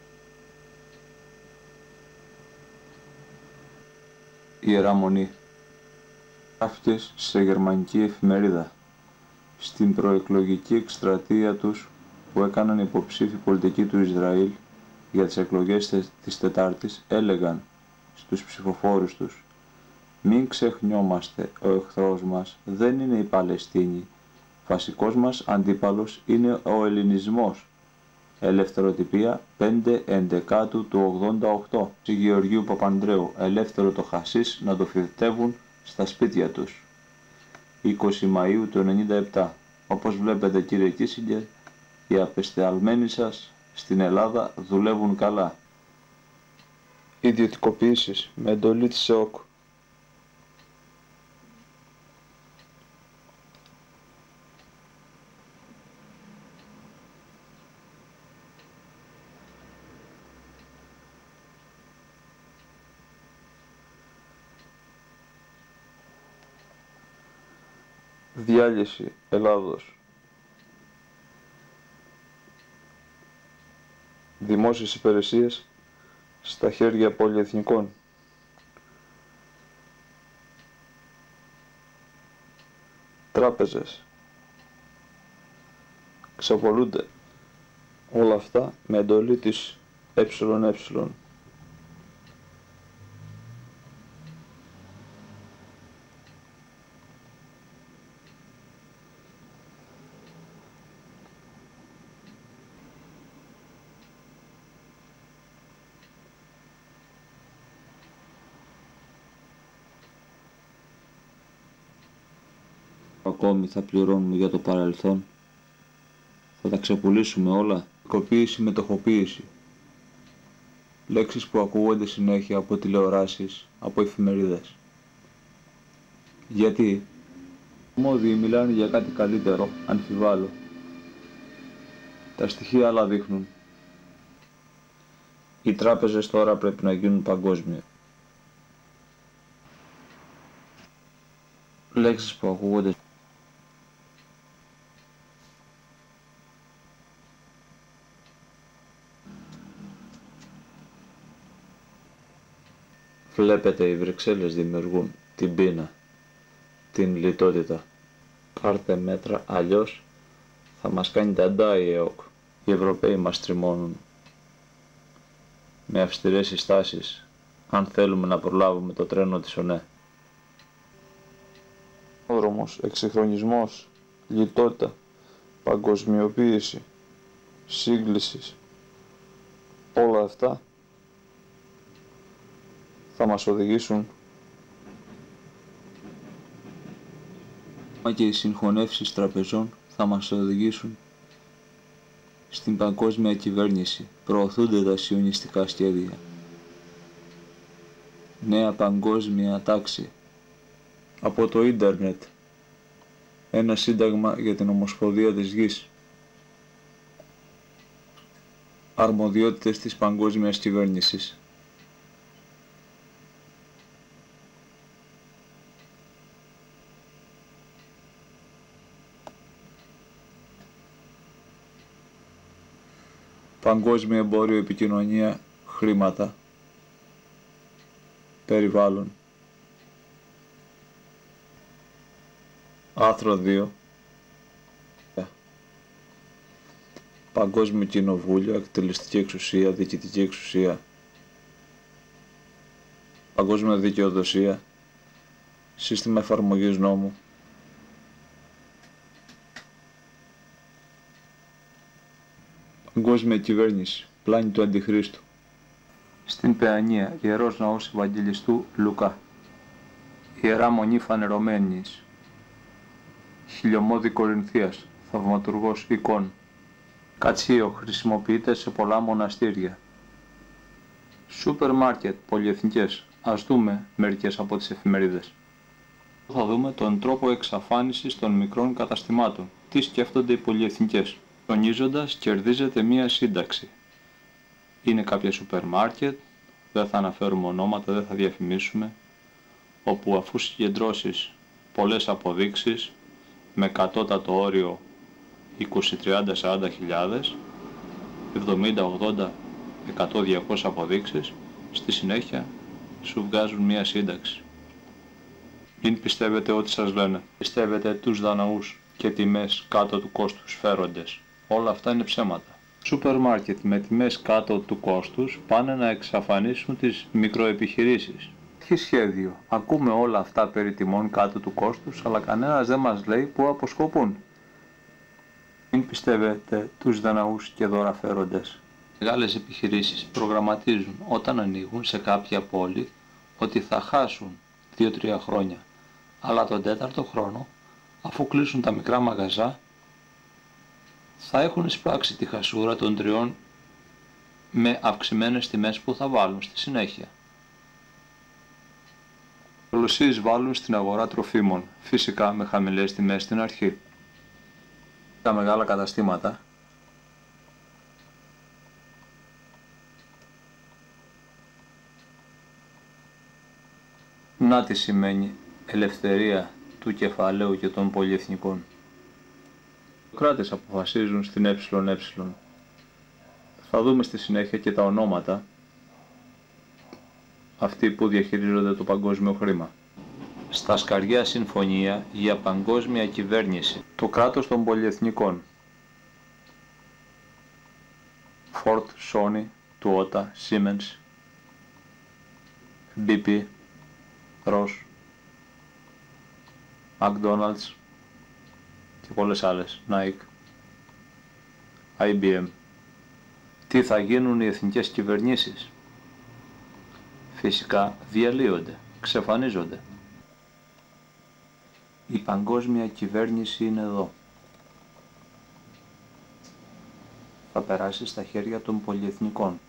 Ιερά Μονή. Γράφτης σε γερμανική εφημερίδα. Στην προεκλογική εκστρατεία τους που έκαναν υποψήφοι πολιτικοί του Ισραήλ για τις εκλογές της Τετάρτης, έλεγαν στους ψηφοφόρους τους: «Μην ξεχνιόμαστε, ο εχθρός μας δεν είναι η Παλαιστίνη. Βασικός μας αντίπαλος είναι ο ελληνισμός». Ελευθεροτυπία 5/11 του 88. Στη Γεωργίου Παπανδρέου, ελεύθερο το χασίς να το φυτεύουν στα σπίτια τους. 20 Μαΐου του 97. Όπως βλέπετε, κύριε Κίσιγκερ, οι απεσταλμένοι σας στην Ελλάδα δουλεύουν καλά. Ιδιωτικοποιήσεις με εντολή της ΕΟΚ. Διάλυση Ελλάδος. Δημόσιες υπηρεσίες στα χέρια πολυεθνικών. Τράπεζες. Ξαπολούνται. Όλα αυτά με εντολή της ΕΕ. Ακόμη θα πληρώνουμε για το παρελθόν. Θα τα ξεπουλήσουμε όλα. Οικοποίηση, μετοχοποίηση. Λέξεις που ακούγονται συνέχεια από τηλεοράσεις, από εφημερίδες. Γιατί μόδιοι μιλάνε για κάτι καλύτερο, αμφιβάλλω. Τα στοιχεία άλλα δείχνουν. Οι τράπεζες τώρα πρέπει να γίνουν παγκόσμια. Λέξεις που ακούγονται. Βλέπετε, οι Βρυξέλλες δημιουργούν την πείνα, την λιτότητα. Πάρτε μέτρα, αλλιώς θα μας κάνει ταντά η ΕΟΚ. Οι Ευρωπαίοι μας τριμώνουν με αυστηρές συστάσεις, αν θέλουμε να προλάβουμε το τρένο της ΟΝΕ. Πρόδρομος, εξυγχρονισμός, λιτότητα, παγκοσμιοποίηση, σύγκληση, όλα αυτά θα μας οδηγήσουν, μα και οι συγχωνεύσεις τραπεζών θα μας οδηγήσουν στην παγκόσμια κυβέρνηση. Προωθούνται τα σιωνιστικά σχέδια. Νέα παγκόσμια τάξη. Από το ίντερνετ. Ένα σύνταγμα για την Ομοσπονδία της Γης. Αρμοδιότητες της παγκόσμιας κυβέρνησης. Παγκόσμιο εμπόριο, επικοινωνία, χρήματα, περιβάλλον. Άρθρο 2. Παγκόσμιο Κοινοβούλιο, εκτελεστική εξουσία, διοικητική εξουσία, παγκόσμια δικαιοδοσία, σύστημα εφαρμογής νόμου, παγκόσμια κυβέρνηση, πλάνη του Αντιχρίστου. Στην Παιανία, Ιερός Ναός Ευαγγελιστού Λουκά. Ιερά Μονή Φανερωμένης. Χιλιομώδη Κορινθίας, θαυματουργός εικόν. Κατσίο χρησιμοποιείται σε πολλά μοναστήρια. Σούπερ μάρκετ πολυεθνικές. Ας δούμε μερικές από τις εφημερίδες. Θα δούμε τον τρόπο εξαφάνισης των μικρών καταστημάτων. Τι σκέφτονται οι πολυεθνικές. Τονίζοντας κερδίζεται μία σύνταξη. Είναι κάποια σούπερ μάρκετ, δεν θα αναφέρουμε ονόματα, δεν θα διαφημίσουμε, όπου αφού συγκεντρώσεις πολλές αποδείξεις με κατώτατο όριο 20, 30, 40 χιλιάδες, 70, 80, 100, 200 αποδείξεις, στη συνέχεια σου βγάζουν μία σύνταξη. Μην πιστεύετε ό,τι σας λένε. Πιστεύετε τους δαναούς και τιμές κάτω του κόστους φέροντες. Όλα αυτά είναι ψέματα. Σούπερ μάρκετ με τιμές κάτω του κόστους πάνε να εξαφανίσουν τις μικροεπιχειρήσεις. Τι σχέδιο. Ακούμε όλα αυτά περί τιμών κάτω του κόστους, αλλά κανένας δεν μας λέει πού αποσκοπούν. Μην πιστεύετε τους δαναούς και δωραφέροντες. Μεγάλες επιχειρήσεις προγραμματίζουν όταν ανοίγουν σε κάποια πόλη ότι θα χάσουν 2-3 χρόνια. Αλλά τον 4ο χρόνο, αφού κλείσουν τα μικρά μαγαζά, θα έχουν εισπράξει τη χασούρα των 3 με αυξημένες τιμές που θα βάλουν στη συνέχεια. Κολοσσίες βάλουν στην αγορά τροφίμων, φυσικά με χαμηλές τιμές στην αρχή. Τα μεγάλα καταστήματα να τι σημαίνει ελευθερία του κεφαλαίου και των πολυεθνικών. Οι κράτες αποφασίζουν στην ΕΕ. Θα δούμε στη συνέχεια και τα ονόματα αυτοί που διαχειρίζονται το παγκόσμιο χρήμα. Στα σκαριά συμφωνία για παγκόσμια κυβέρνηση. Το κράτος των πολυεθνικών. Ford, Sony, Toyota, Siemens, BP, Roche, McDonald's και πολλές άλλες, Nike, IBM. Τι θα γίνουν οι εθνικές κυβερνήσεις? Φυσικά διαλύονται, εξαφανίζονται. Η παγκόσμια κυβέρνηση είναι εδώ. Θα περάσει στα χέρια των πολυεθνικών.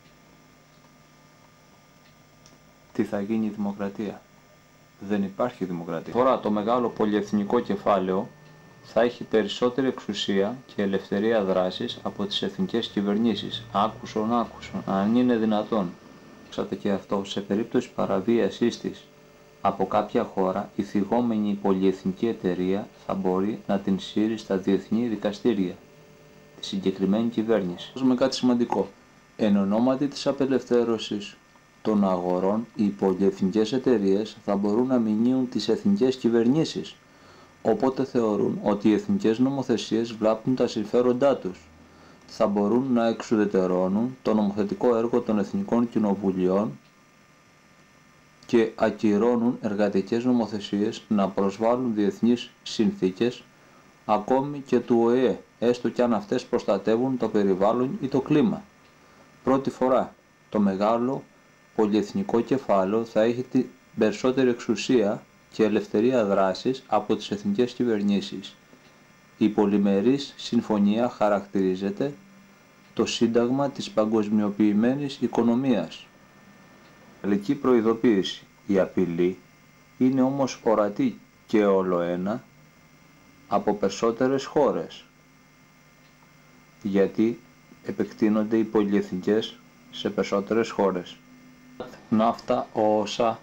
Τι θα γίνει η δημοκρατία? Δεν υπάρχει δημοκρατία. Τώρα το μεγάλο πολυεθνικό κεφάλαιο θα έχει περισσότερη εξουσία και ελευθερία δράσης από τις εθνικές κυβερνήσεις. Άκουσον, αν είναι δυνατόν. Ξέρετε και αυτό, σε περίπτωση παραβίασής της από κάποια χώρα, η θυγόμενη πολυεθνική εταιρεία θα μπορεί να την σύρει στα διεθνή δικαστήρια, τη συγκεκριμένη κυβέρνηση. Με κάτι σημαντικό. Εν ονόματι της απελευθέρωσης των αγορών, οι πολυεθνικές εταιρείες θα μπορούν να μηνύουν τις εθνικές κυβερνήσεις, όποτε θεωρούν ότι οι εθνικές νομοθεσίες βλάπτουν τα συμφέροντά τους. Θα μπορούν να εξουδετερώνουν το νομοθετικό έργο των εθνικών κοινοβουλίων και ακυρώνουν εργατικές νομοθεσίες, να προσβάλλουν διεθνείς συνθήκες, ακόμη και του ΟΗΕ, έστω κι αν αυτές προστατεύουν το περιβάλλον ή το κλίμα. Πρώτη φορά το μεγάλο πολυεθνικό κεφάλαιο θα έχει την περισσότερη εξουσία και ελευθερία δράσης από τις εθνικές κυβερνήσεις. Η πολυμερής συμφωνία χαρακτηρίζεται το σύνταγμα της παγκοσμιοποιημένης οικονομίας. Τελική προειδοποίηση. Η απειλή είναι όμως ορατή και ολοένα από περισσότερες χώρες, γιατί επεκτείνονται οι πολυεθνικές σε περισσότερες χώρες. Ναύτα, ΟΣΑ,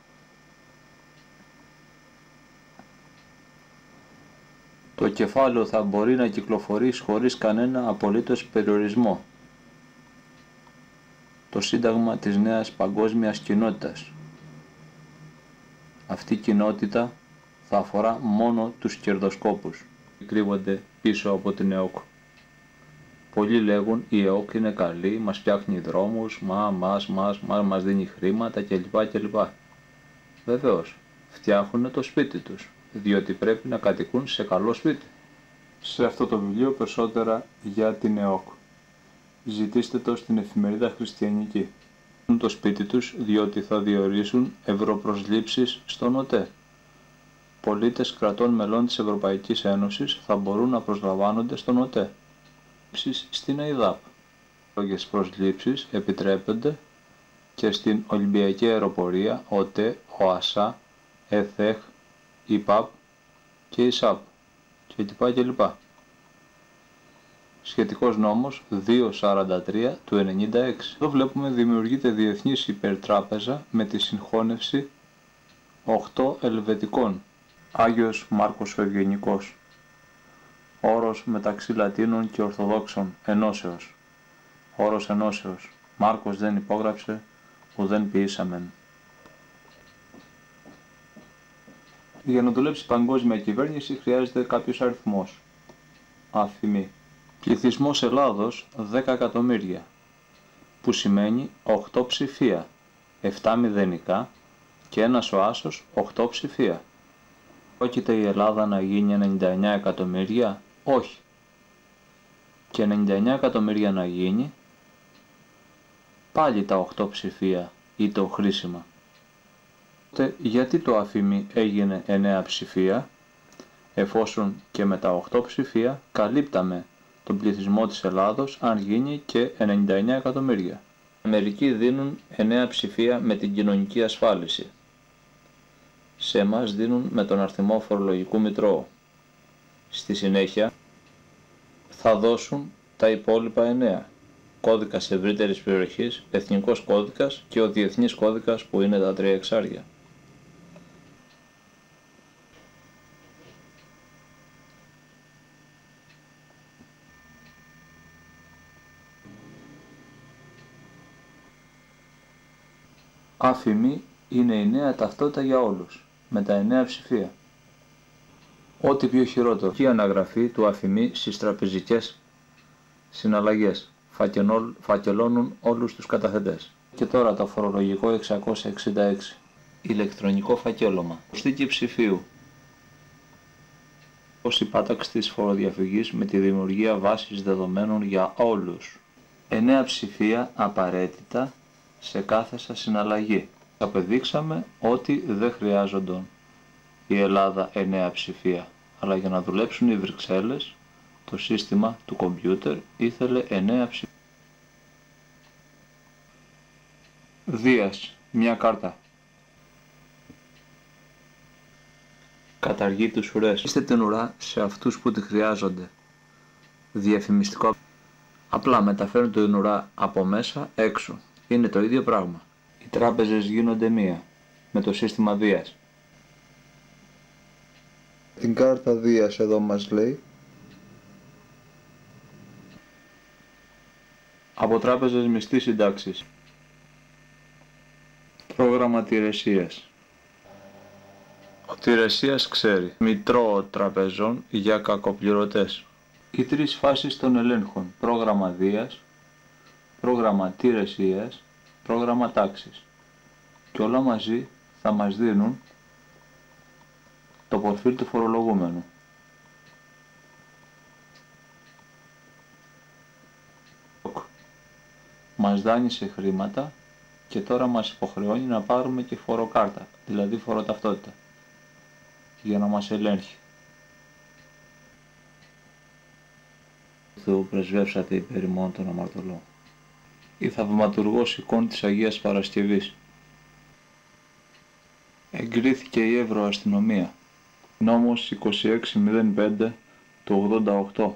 το κεφάλαιο θα μπορεί να κυκλοφορήσει χωρίς κανένα απολύτως περιορισμό. το σύνταγμα της νέας παγκόσμιας κοινότητας. Αυτή η κοινότητα θα αφορά μόνο τους κερδοσκόπους που κρύβονται πίσω από την ΕΟΚ. Πολλοί λέγουν η ΕΟΚ είναι καλή, μας φτιάχνει δρόμους, μας δίνει χρήματα κλπ. Βεβαίως, φτιάχνουν το σπίτι τους, διότι πρέπει να κατοικούν σε καλό σπίτι. Σε αυτό το βιβλίο περισσότερα για την ΕΟΚ. Ζητήστε το στην εφημερίδα Χριστιανική. Το σπίτι τους διότι θα διορίσουν ευρωπροσλήψεις στον ΟΤΕ. Πολίτες κρατών μελών της Ευρωπαϊκής Ένωσης θα μπορούν να προσλαμβάνονται στον ΟΤΕ. Στην ΕΙΔΑΠ. Λόγες προσλήψεις επιτρέπονται και στην Ολυμπιακή Αεροπορία, ΟΤΕ, ΟΑΣΑ, ΕΘΕΧ, ΙΠΑΠ και ΙΣΑΠ κλπ. Σχετικός νόμος 243 του 96. Εδώ βλέπουμε δημιουργείται διεθνής υπερτράπεζα με τη συγχώνευση 8 ελβετικών. Άγιος Μάρκος ο Ευγενικός. Όρος μεταξύ Λατίνων και Ορθοδόξων ενώσεως. Όρος ενώσεως. Μάρκος δεν υπόγραψε, ουδέν ποιήσαμεν. Για να δουλέψει παγκόσμια κυβέρνηση χρειάζεται κάποιος αριθμός. Αφημί. Πληθυσμός Ελλάδος 10 εκατομμύρια, που σημαίνει 8 ψηφία, 7 μηδενικά και ένας ο άσος 8 ψηφία. Πρόκειται η Ελλάδα να γίνει 99 εκατομμύρια? Όχι. Και 99 εκατομμύρια να γίνει, πάλι τα 8 ψηφία ή το χρήσιμα. Γιατί το αφημί έγινε 9 ψηφία, εφόσον και με τα 8 ψηφία καλύπταμε τον πληθυσμό της Ελλάδος αν γίνει και 99 εκατομμύρια. Μερικοί δίνουν 9 ψηφία με την κοινωνική ασφάλιση. Σε εμάς δίνουν με τον αριθμό φορολογικού μητρώου. Στη συνέχεια θα δώσουν τα υπόλοιπα 9. Κώδικας ευρύτερης περιοχής, εθνικός κώδικας και ο διεθνής κώδικας που είναι τα 3 εξάρια. Αφημί είναι η νέα ταυτότητα για όλους, με τα 9 ψηφία. Ό,τι πιο χειρότερο. Και η αναγραφή του αφημί στις τραπεζικές συναλλαγές φακελώνουν όλους τους καταθετές. Και τώρα το φορολογικό 666. Ηλεκτρονικό φακέλωμα. Προσθήκη ψηφίου. Ως υπάταξη της φοροδιαφυγής με τη δημιουργία βάσης δεδομένων για όλους. 9 ψηφία απαραίτητα σε κάθε σας συναλλαγή. Απεδείξαμε ότι δεν χρειάζονταν η Ελλάδα 9 ψηφία, αλλά για να δουλέψουν οι Βρυξέλλες, το σύστημα του κομπιούτερ ήθελε 9 ψηφία. Δίας, μια κάρτα. Καταργεί τους ουρές. Είστε την ουρά σε αυτούς που τη χρειάζονται. Διαφημιστικό. Απλά μεταφέρουν την ουρά από μέσα έξω. Είναι το ίδιο πράγμα. Οι τράπεζες γίνονται μία, με το σύστημα Δίας. Την κάρτα Δίας εδώ μας λέει. Από τράπεζες μισθή συντάξεις. Πρόγραμμα τηρεσίας. Ο τηρεσίας ξέρει. Μητρό τραπεζών για κακοπληρωτές. Οι 3 φάσεις των ελέγχων. Πρόγραμμα Δίας, πρόγραμμα τηρεσίας, πρόγραμμα τάξης. Και όλα μαζί θα μας δίνουν το προφίλ του φορολογούμενου. Μας δάνεισε χρήματα και τώρα μας υποχρεώνει να πάρουμε και φοροκάρτα, δηλαδή φοροταυτότητα, για να μας ελέγχει. Θεού πρεσβεύσατε υπέρ ημών των αμαρτωλών. Η θαυματουργός εικόνη της Αγίας Παρασκευής. Εγκρίθηκε η Ευρωαστυνομία. Νόμος 2605 του 88.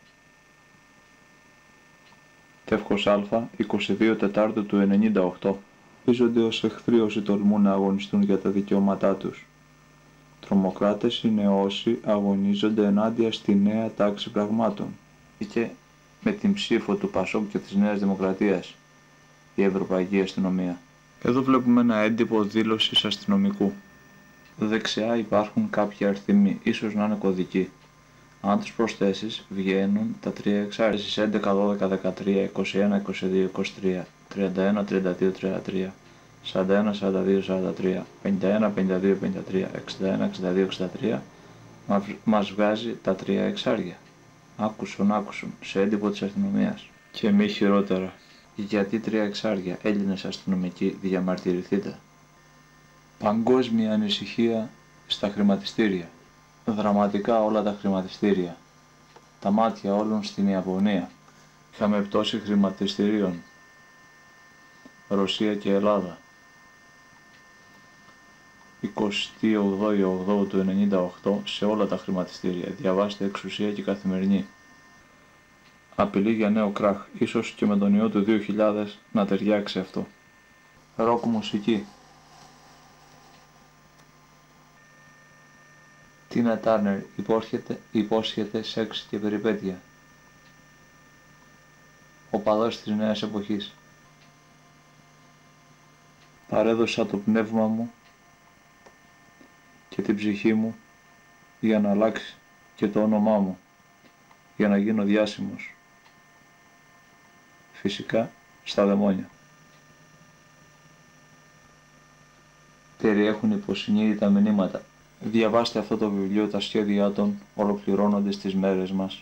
Τεύχος Α, 22 Τετάρτου του 98. Πίζονται ως εχθροί όσοι τολμούν να αγωνιστούν για τα δικαιώματά τους. Τρομοκράτες είναι όσοι αγωνίζονται ενάντια στη νέα τάξη πραγμάτων. Και με την ψήφο του Πασόκ και της Νέας Δημοκρατίας. η Ευρωπαϊκή Αστυνομία. Εδώ βλέπουμε ένα έντυπο δήλωσης αστυνομικού. Δεξιά υπάρχουν κάποιοι αριθμοί, ίσως να είναι κωδικοί. Αν τους προσθέσεις, βγαίνουν τα 3 εξάρτησεις 11, 12, 13, 21, 22, 23, 31, 32, 33, 41, 42, 43, 51, 52, 53, 61, 62, 63, μας βγάζει τα 3 εξάρια. Άκουσον, σε έντυπο της αστυνομίας. Και μη χειρότερα. Γιατί 3 εξάρια, Έλληνες αστυνομικοί, διαμαρτυρηθείτε. Παγκόσμια ανησυχία στα χρηματιστήρια. Δραματικά όλα τα χρηματιστήρια. Τα μάτια όλων στην Ιαπωνία. Είχαμε πτώση χρηματιστηρίων. Ρωσία και Ελλάδα. 28 του 98 σε όλα τα χρηματιστήρια. Διαβάστε Εξουσία και Καθημερινή. Απειλή για νέο κράχ. Ίσως και με τον ιό του 2000 να ταιριάξει αυτό. Ροκ μουσική. Τίνα Τάρνερ υπόσχεται σεξ και περιπέτεια. Οπαδός της νέας εποχής. Παρέδωσα το πνεύμα μου και την ψυχή μου για να αλλάξει και το όνομά μου, για να γίνω διάσημος. Φυσικά στα δαιμόνια. Περιέχουν υποσυνείδητα μηνύματα. Διαβάστε αυτό το βιβλίο, τα σχέδιά των ολοκληρώνονται στις μέρες μας.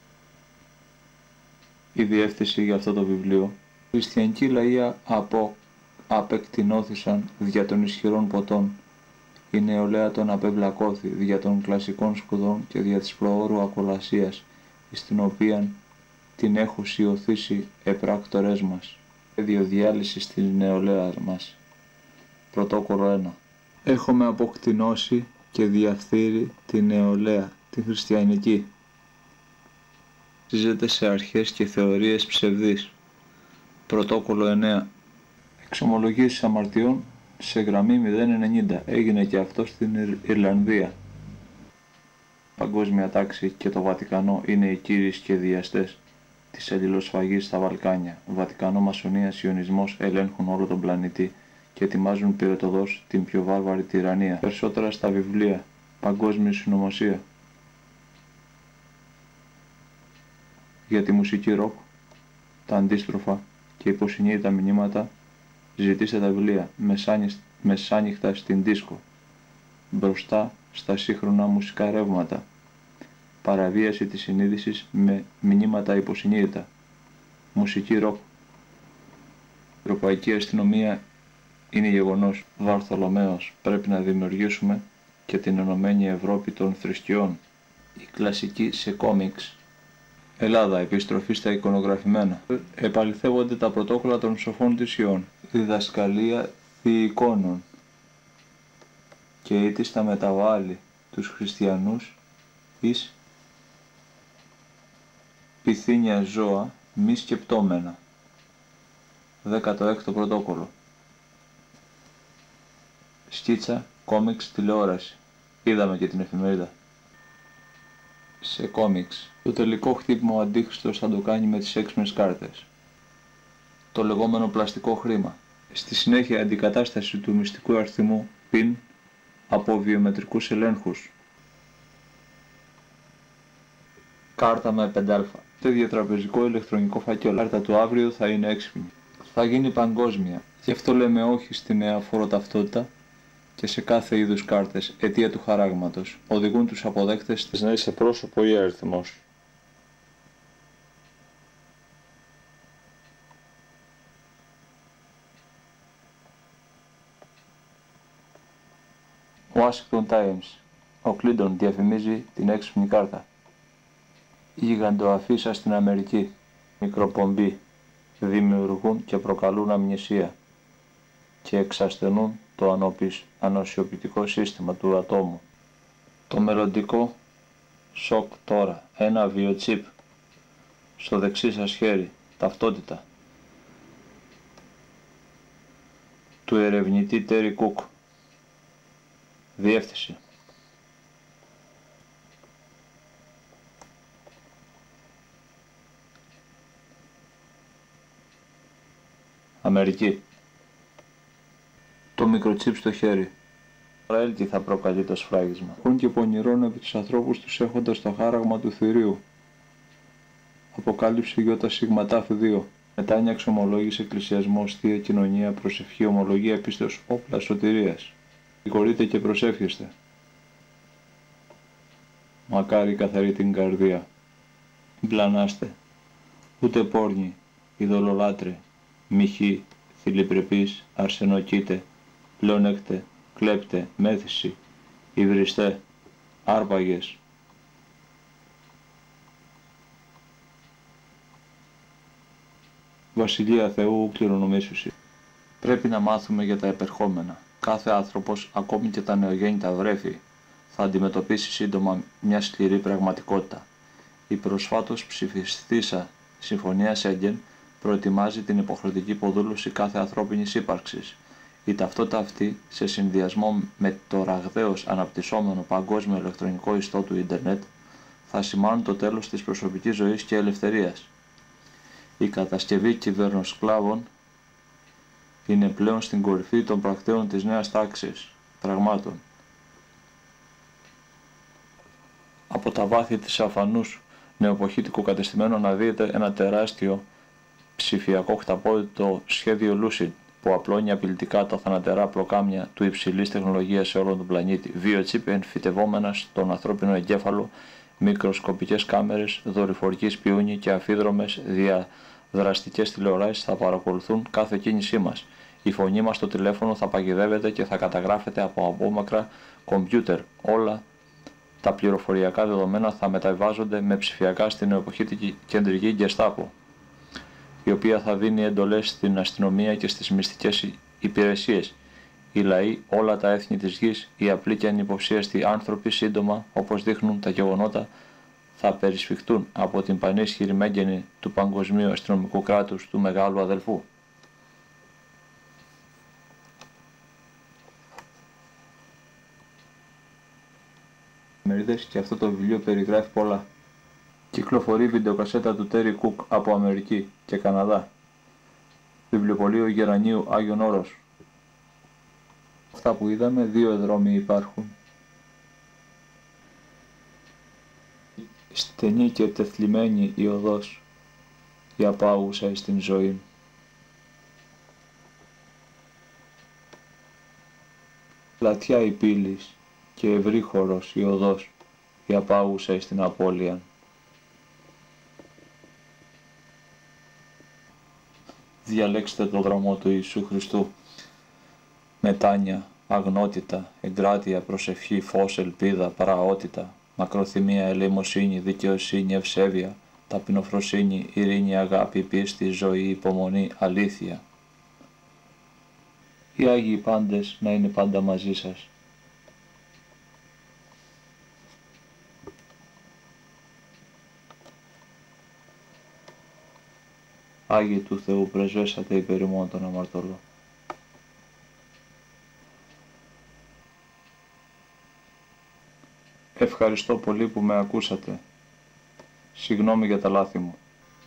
Η διεύθυνση για αυτό το βιβλίο. Χριστιανικοί λαοί απεκτηνώθησαν δια των ισχυρών ποτών. Η νεολαία των απευλακώθη δια των κλασικών σπουδών και δια της προώρου ακολασίας, στην οποία την έχω σιωθήσει επράκτορές μας. Σχέδιο διάλυσης της νεολαίας μας. Πρωτόκολλο 1. Έχουμε αποκτηνώσει και διαφθείρει τη νεολαία, τη χριστιανική. Βασίζεται σε αρχές και θεωρίες ψευδείς. Πρωτόκολλο 9. Εξομολογήσεις αμαρτιών σε γραμμή 090. Έγινε και αυτό στην Ιρλανδία. Παγκόσμια τάξη και το Βατικανό είναι οι κύριοι σχεδιαστές της αλληλοσφαγής στα Βαλκάνια. Βατικανό, μασονία, σιωνισμός ελέγχουν όλο τον πλανήτη και ετοιμάζουν πυρετοδός την πιο βάρβαρη τυραννία. Περισσότερα στα βιβλία. Παγκόσμια συνωμοσία. Για τη μουσική ροκ, τα αντίστροφα και υποσυνείδητα μηνύματα, ζητήστε τα βιβλία μεσάνυχτα στην δίσκο, μπροστά στα σύγχρονα μουσικά ρεύματα, παραβίαση της συνείδησης με μηνύματα υποσυνείδητα, μουσική ροκ. Η Ευρωπαϊκή Αστυνομία είναι γεγονός. Βαρθολομαίος, πρέπει να δημιουργήσουμε και την Ενωμένη Ευρώπη των Θρησκειών. Η κλασική σε κόμιξ. Ελλάδα, επιστροφή στα εικονογραφημένα. Επαληθεύονται τα πρωτόκολλα των σοφών της Ιών. Διδασκαλία διεικόνων. Και ήτης τα μεταβάλλει τους χριστιανούς εις πυθύνια ζώα μη σκεπτόμενα. 16ο πρωτόκολλο. Σκίτσα, κόμιξ, τηλεόραση. Είδαμε και την εφημερίδα. Σε κόμιξ. Το τελικό χτύπημα ο Αντίχριστος θα το κάνει με τις έξυπνες κάρτες. Το λεγόμενο πλαστικό χρήμα. Στη συνέχεια αντικατάσταση του μυστικού αριθμού PIN από βιομετρικούς ελέγχους. Κάρτα με 5α. Το διατραπεζικό ηλεκτρονικό φάκελο. Κάρτα του αύριο θα είναι έξυπνη. Θα γίνει παγκόσμια. Γι' αυτό λέμε όχι στη νέα φοροταυτότητα και σε κάθε είδους κάρτες, αιτία του χαράγματος. Οδηγούν τους αποδέκτες της να είσαι πρόσωπο ή αριθμός. Washington Times. Ο Κλίντον διαφημίζει την έξυπνη κάρτα. Γιγαντοαφίσα στην Αμερική. Μικροπομπή. Δημιουργούν και προκαλούν αμνησία και εξασθενούν το ανοσιοποιητικό σύστημα του ατόμου. Το μελλοντικό σοκ τώρα. Ένα βιοτσίπ στο δεξί σας χέρι. Ταυτότητα του ερευνητή Τέρι Κουκ. Διεύθυνση. Αμερική. Το μικροτσίπ στο χέρι. Ισραήλ τι θα προκαλεί το σφράγισμα. Έχουν και πονηρών επί τους ανθρώπους τους έχοντας το χάραγμα του θηρίου. Αποκάλυψη ΙΣΤ2. Μετάνοια, εξομολόγηση, εκκλησιασμός, θεία κοινωνία, προσευχή, ομολογία, πίστεως, όπλα σωτηρίας. Συγχωρείτε και προσεύχεστε. Μακάρι καθαρή την καρδία. Μην πλανάστε. Ούτε πόρνοι, ειδωλολάτρε, μοιχοί, θηλυπρεπείς, αρσενοκήτε, πλεονέκτε, κλέπτε, μέθηση, υβριστέ, άρπαγες. Βασιλεία Θεού κληρονομήσουσι. Πρέπει να μάθουμε για τα επερχόμενα. Κάθε άνθρωπος, ακόμη και τα νεογέννητα βρέφη, θα αντιμετωπίσει σύντομα μια σκληρή πραγματικότητα. Η προσφάτως ψηφιστήσα Συμφωνία Σέγγεν προετοιμάζει την υποχρεωτική υποδούλωση κάθε ανθρώπινης ύπαρξης. Η ταυτότητα αυτή, σε συνδυασμό με το ραγδαίως αναπτυσσόμενο παγκόσμιο ηλεκτρονικό ιστό του ίντερνετ, θα σημάνουν το τέλος της προσωπικής ζωής και ελευθερίας. Η κατασκευή κυβερνοσκλάβων είναι πλέον στην κορυφή των πρακτέων της νέας τάξης πραγμάτων. Από τα βάθη της αφανούς νεοποχήτικου κατεστημένου αναδύεται ένα τεράστιο ψηφιακό χταπόδητο σχέδιο Lucid που απλώνει απειλητικά τα θανατερά πλοκάμια του υψηλής τεχνολογίας σε όλον τον πλανήτη. Βιοτσίπ εμφυτευόμενα στον ανθρώπινο εγκέφαλο, μικροσκοπικές κάμερες, δορυφορικοί σπιούνι και αφίδρομες διαδραστικές τηλεοράσεις θα παρακολουθούν κάθε κίνησή μας. Η φωνή μας στο τηλέφωνο θα παγιδεύεται και θα καταγράφεται από απόμακρα κομπιούτερ. Όλα τα πληροφοριακά δεδομένα θα μεταβάζονται με ψηφιακά στην νεοποχήτικη κεντρική Γκεστάπο, η οποία θα δίνει εντολές στην αστυνομία και στις μυστικές υπηρεσίες. Οι λαοί, όλα τα έθνη της γης, οι απλοί και ανυποψίαστοι άνθρωποι, σύντομα, όπως δείχνουν τα γεγονότα, θα περισφιχτούν από την πανίσχυρη μέγενη του παγκοσμίου αστυνομικού κράτους του μεγάλου αδελφού. Και αυτό το βιβλίο περιγράφει πολλά. Κυκλοφορεί βιντεοκασέτα του Τέρι Κουκ από Αμερική και Καναδά. Βιβλιοπωλείο Γερανίου Άγιον Όρος. Αυτά που είδαμε, 2 δρόμοι υπάρχουν. Στενή και τεθλιμμένη η οδός, η απάγουσα εις την ζωή. Πλατιά η πύλης και ευρύχωρος η οδός, η απάγουσα εις την απώλεια. Διαλέξτε το δρόμο του Ιησού Χριστού. Μετάνοια, αγνότητα, εγκράτεια, προσευχή, φως, ελπίδα, παραότητα, μακροθυμία, ελεημοσύνη, δικαιοσύνη, ευσέβεια, ταπεινοφροσύνη, ειρήνη, αγάπη, πίστη, ζωή, υπομονή, αλήθεια. Οι Άγιοι πάντες να είναι πάντα μαζί σας. Άγιοι του Θεού, πρεσβέσατε υπέρ ημών τον αμαρτωλό. Ευχαριστώ πολύ που με ακούσατε. Συγγνώμη για τα λάθη μου.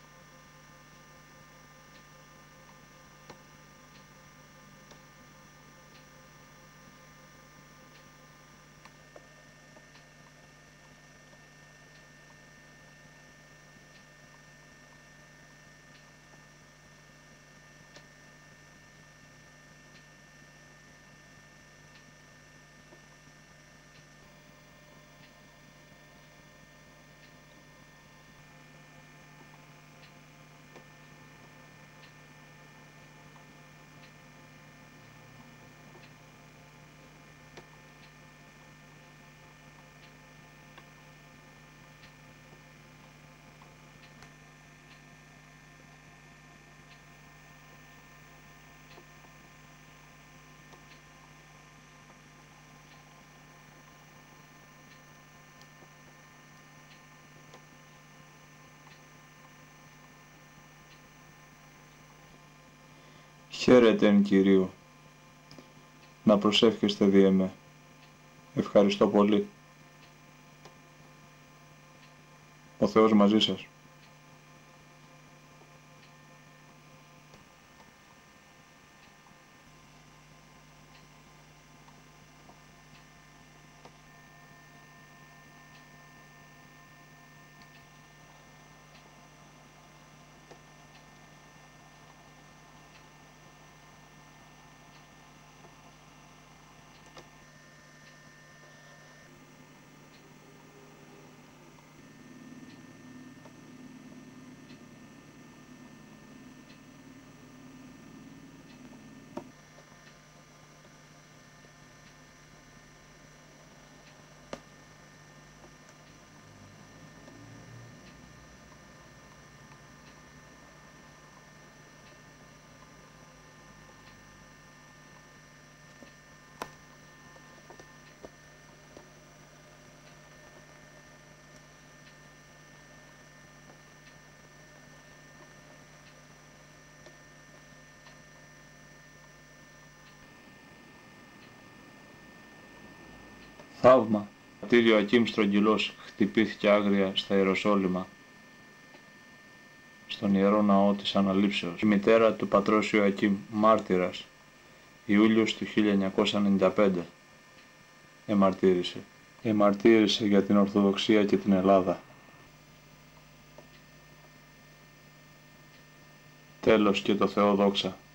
Χαίρετε εν Κυρίω. Να προσεύχεστε δι' εμέ. Ευχαριστώ πολύ. Ο Θεός μαζί σας. Θαύμα. Το μαρτύριο Ακίμ Στρογγυλός χτυπήθηκε άγρια στα Ιεροσόλυμα, στον Ιερό Ναό της Αναλήψεως. Η μητέρα του πατρός Ιωακίμ, μάρτυρας, Ιούλιος του 1995, εμαρτύρησε. Εμαρτύρησε για την Ορθοδοξία και την Ελλάδα. Τέλος και το Θεό δόξα.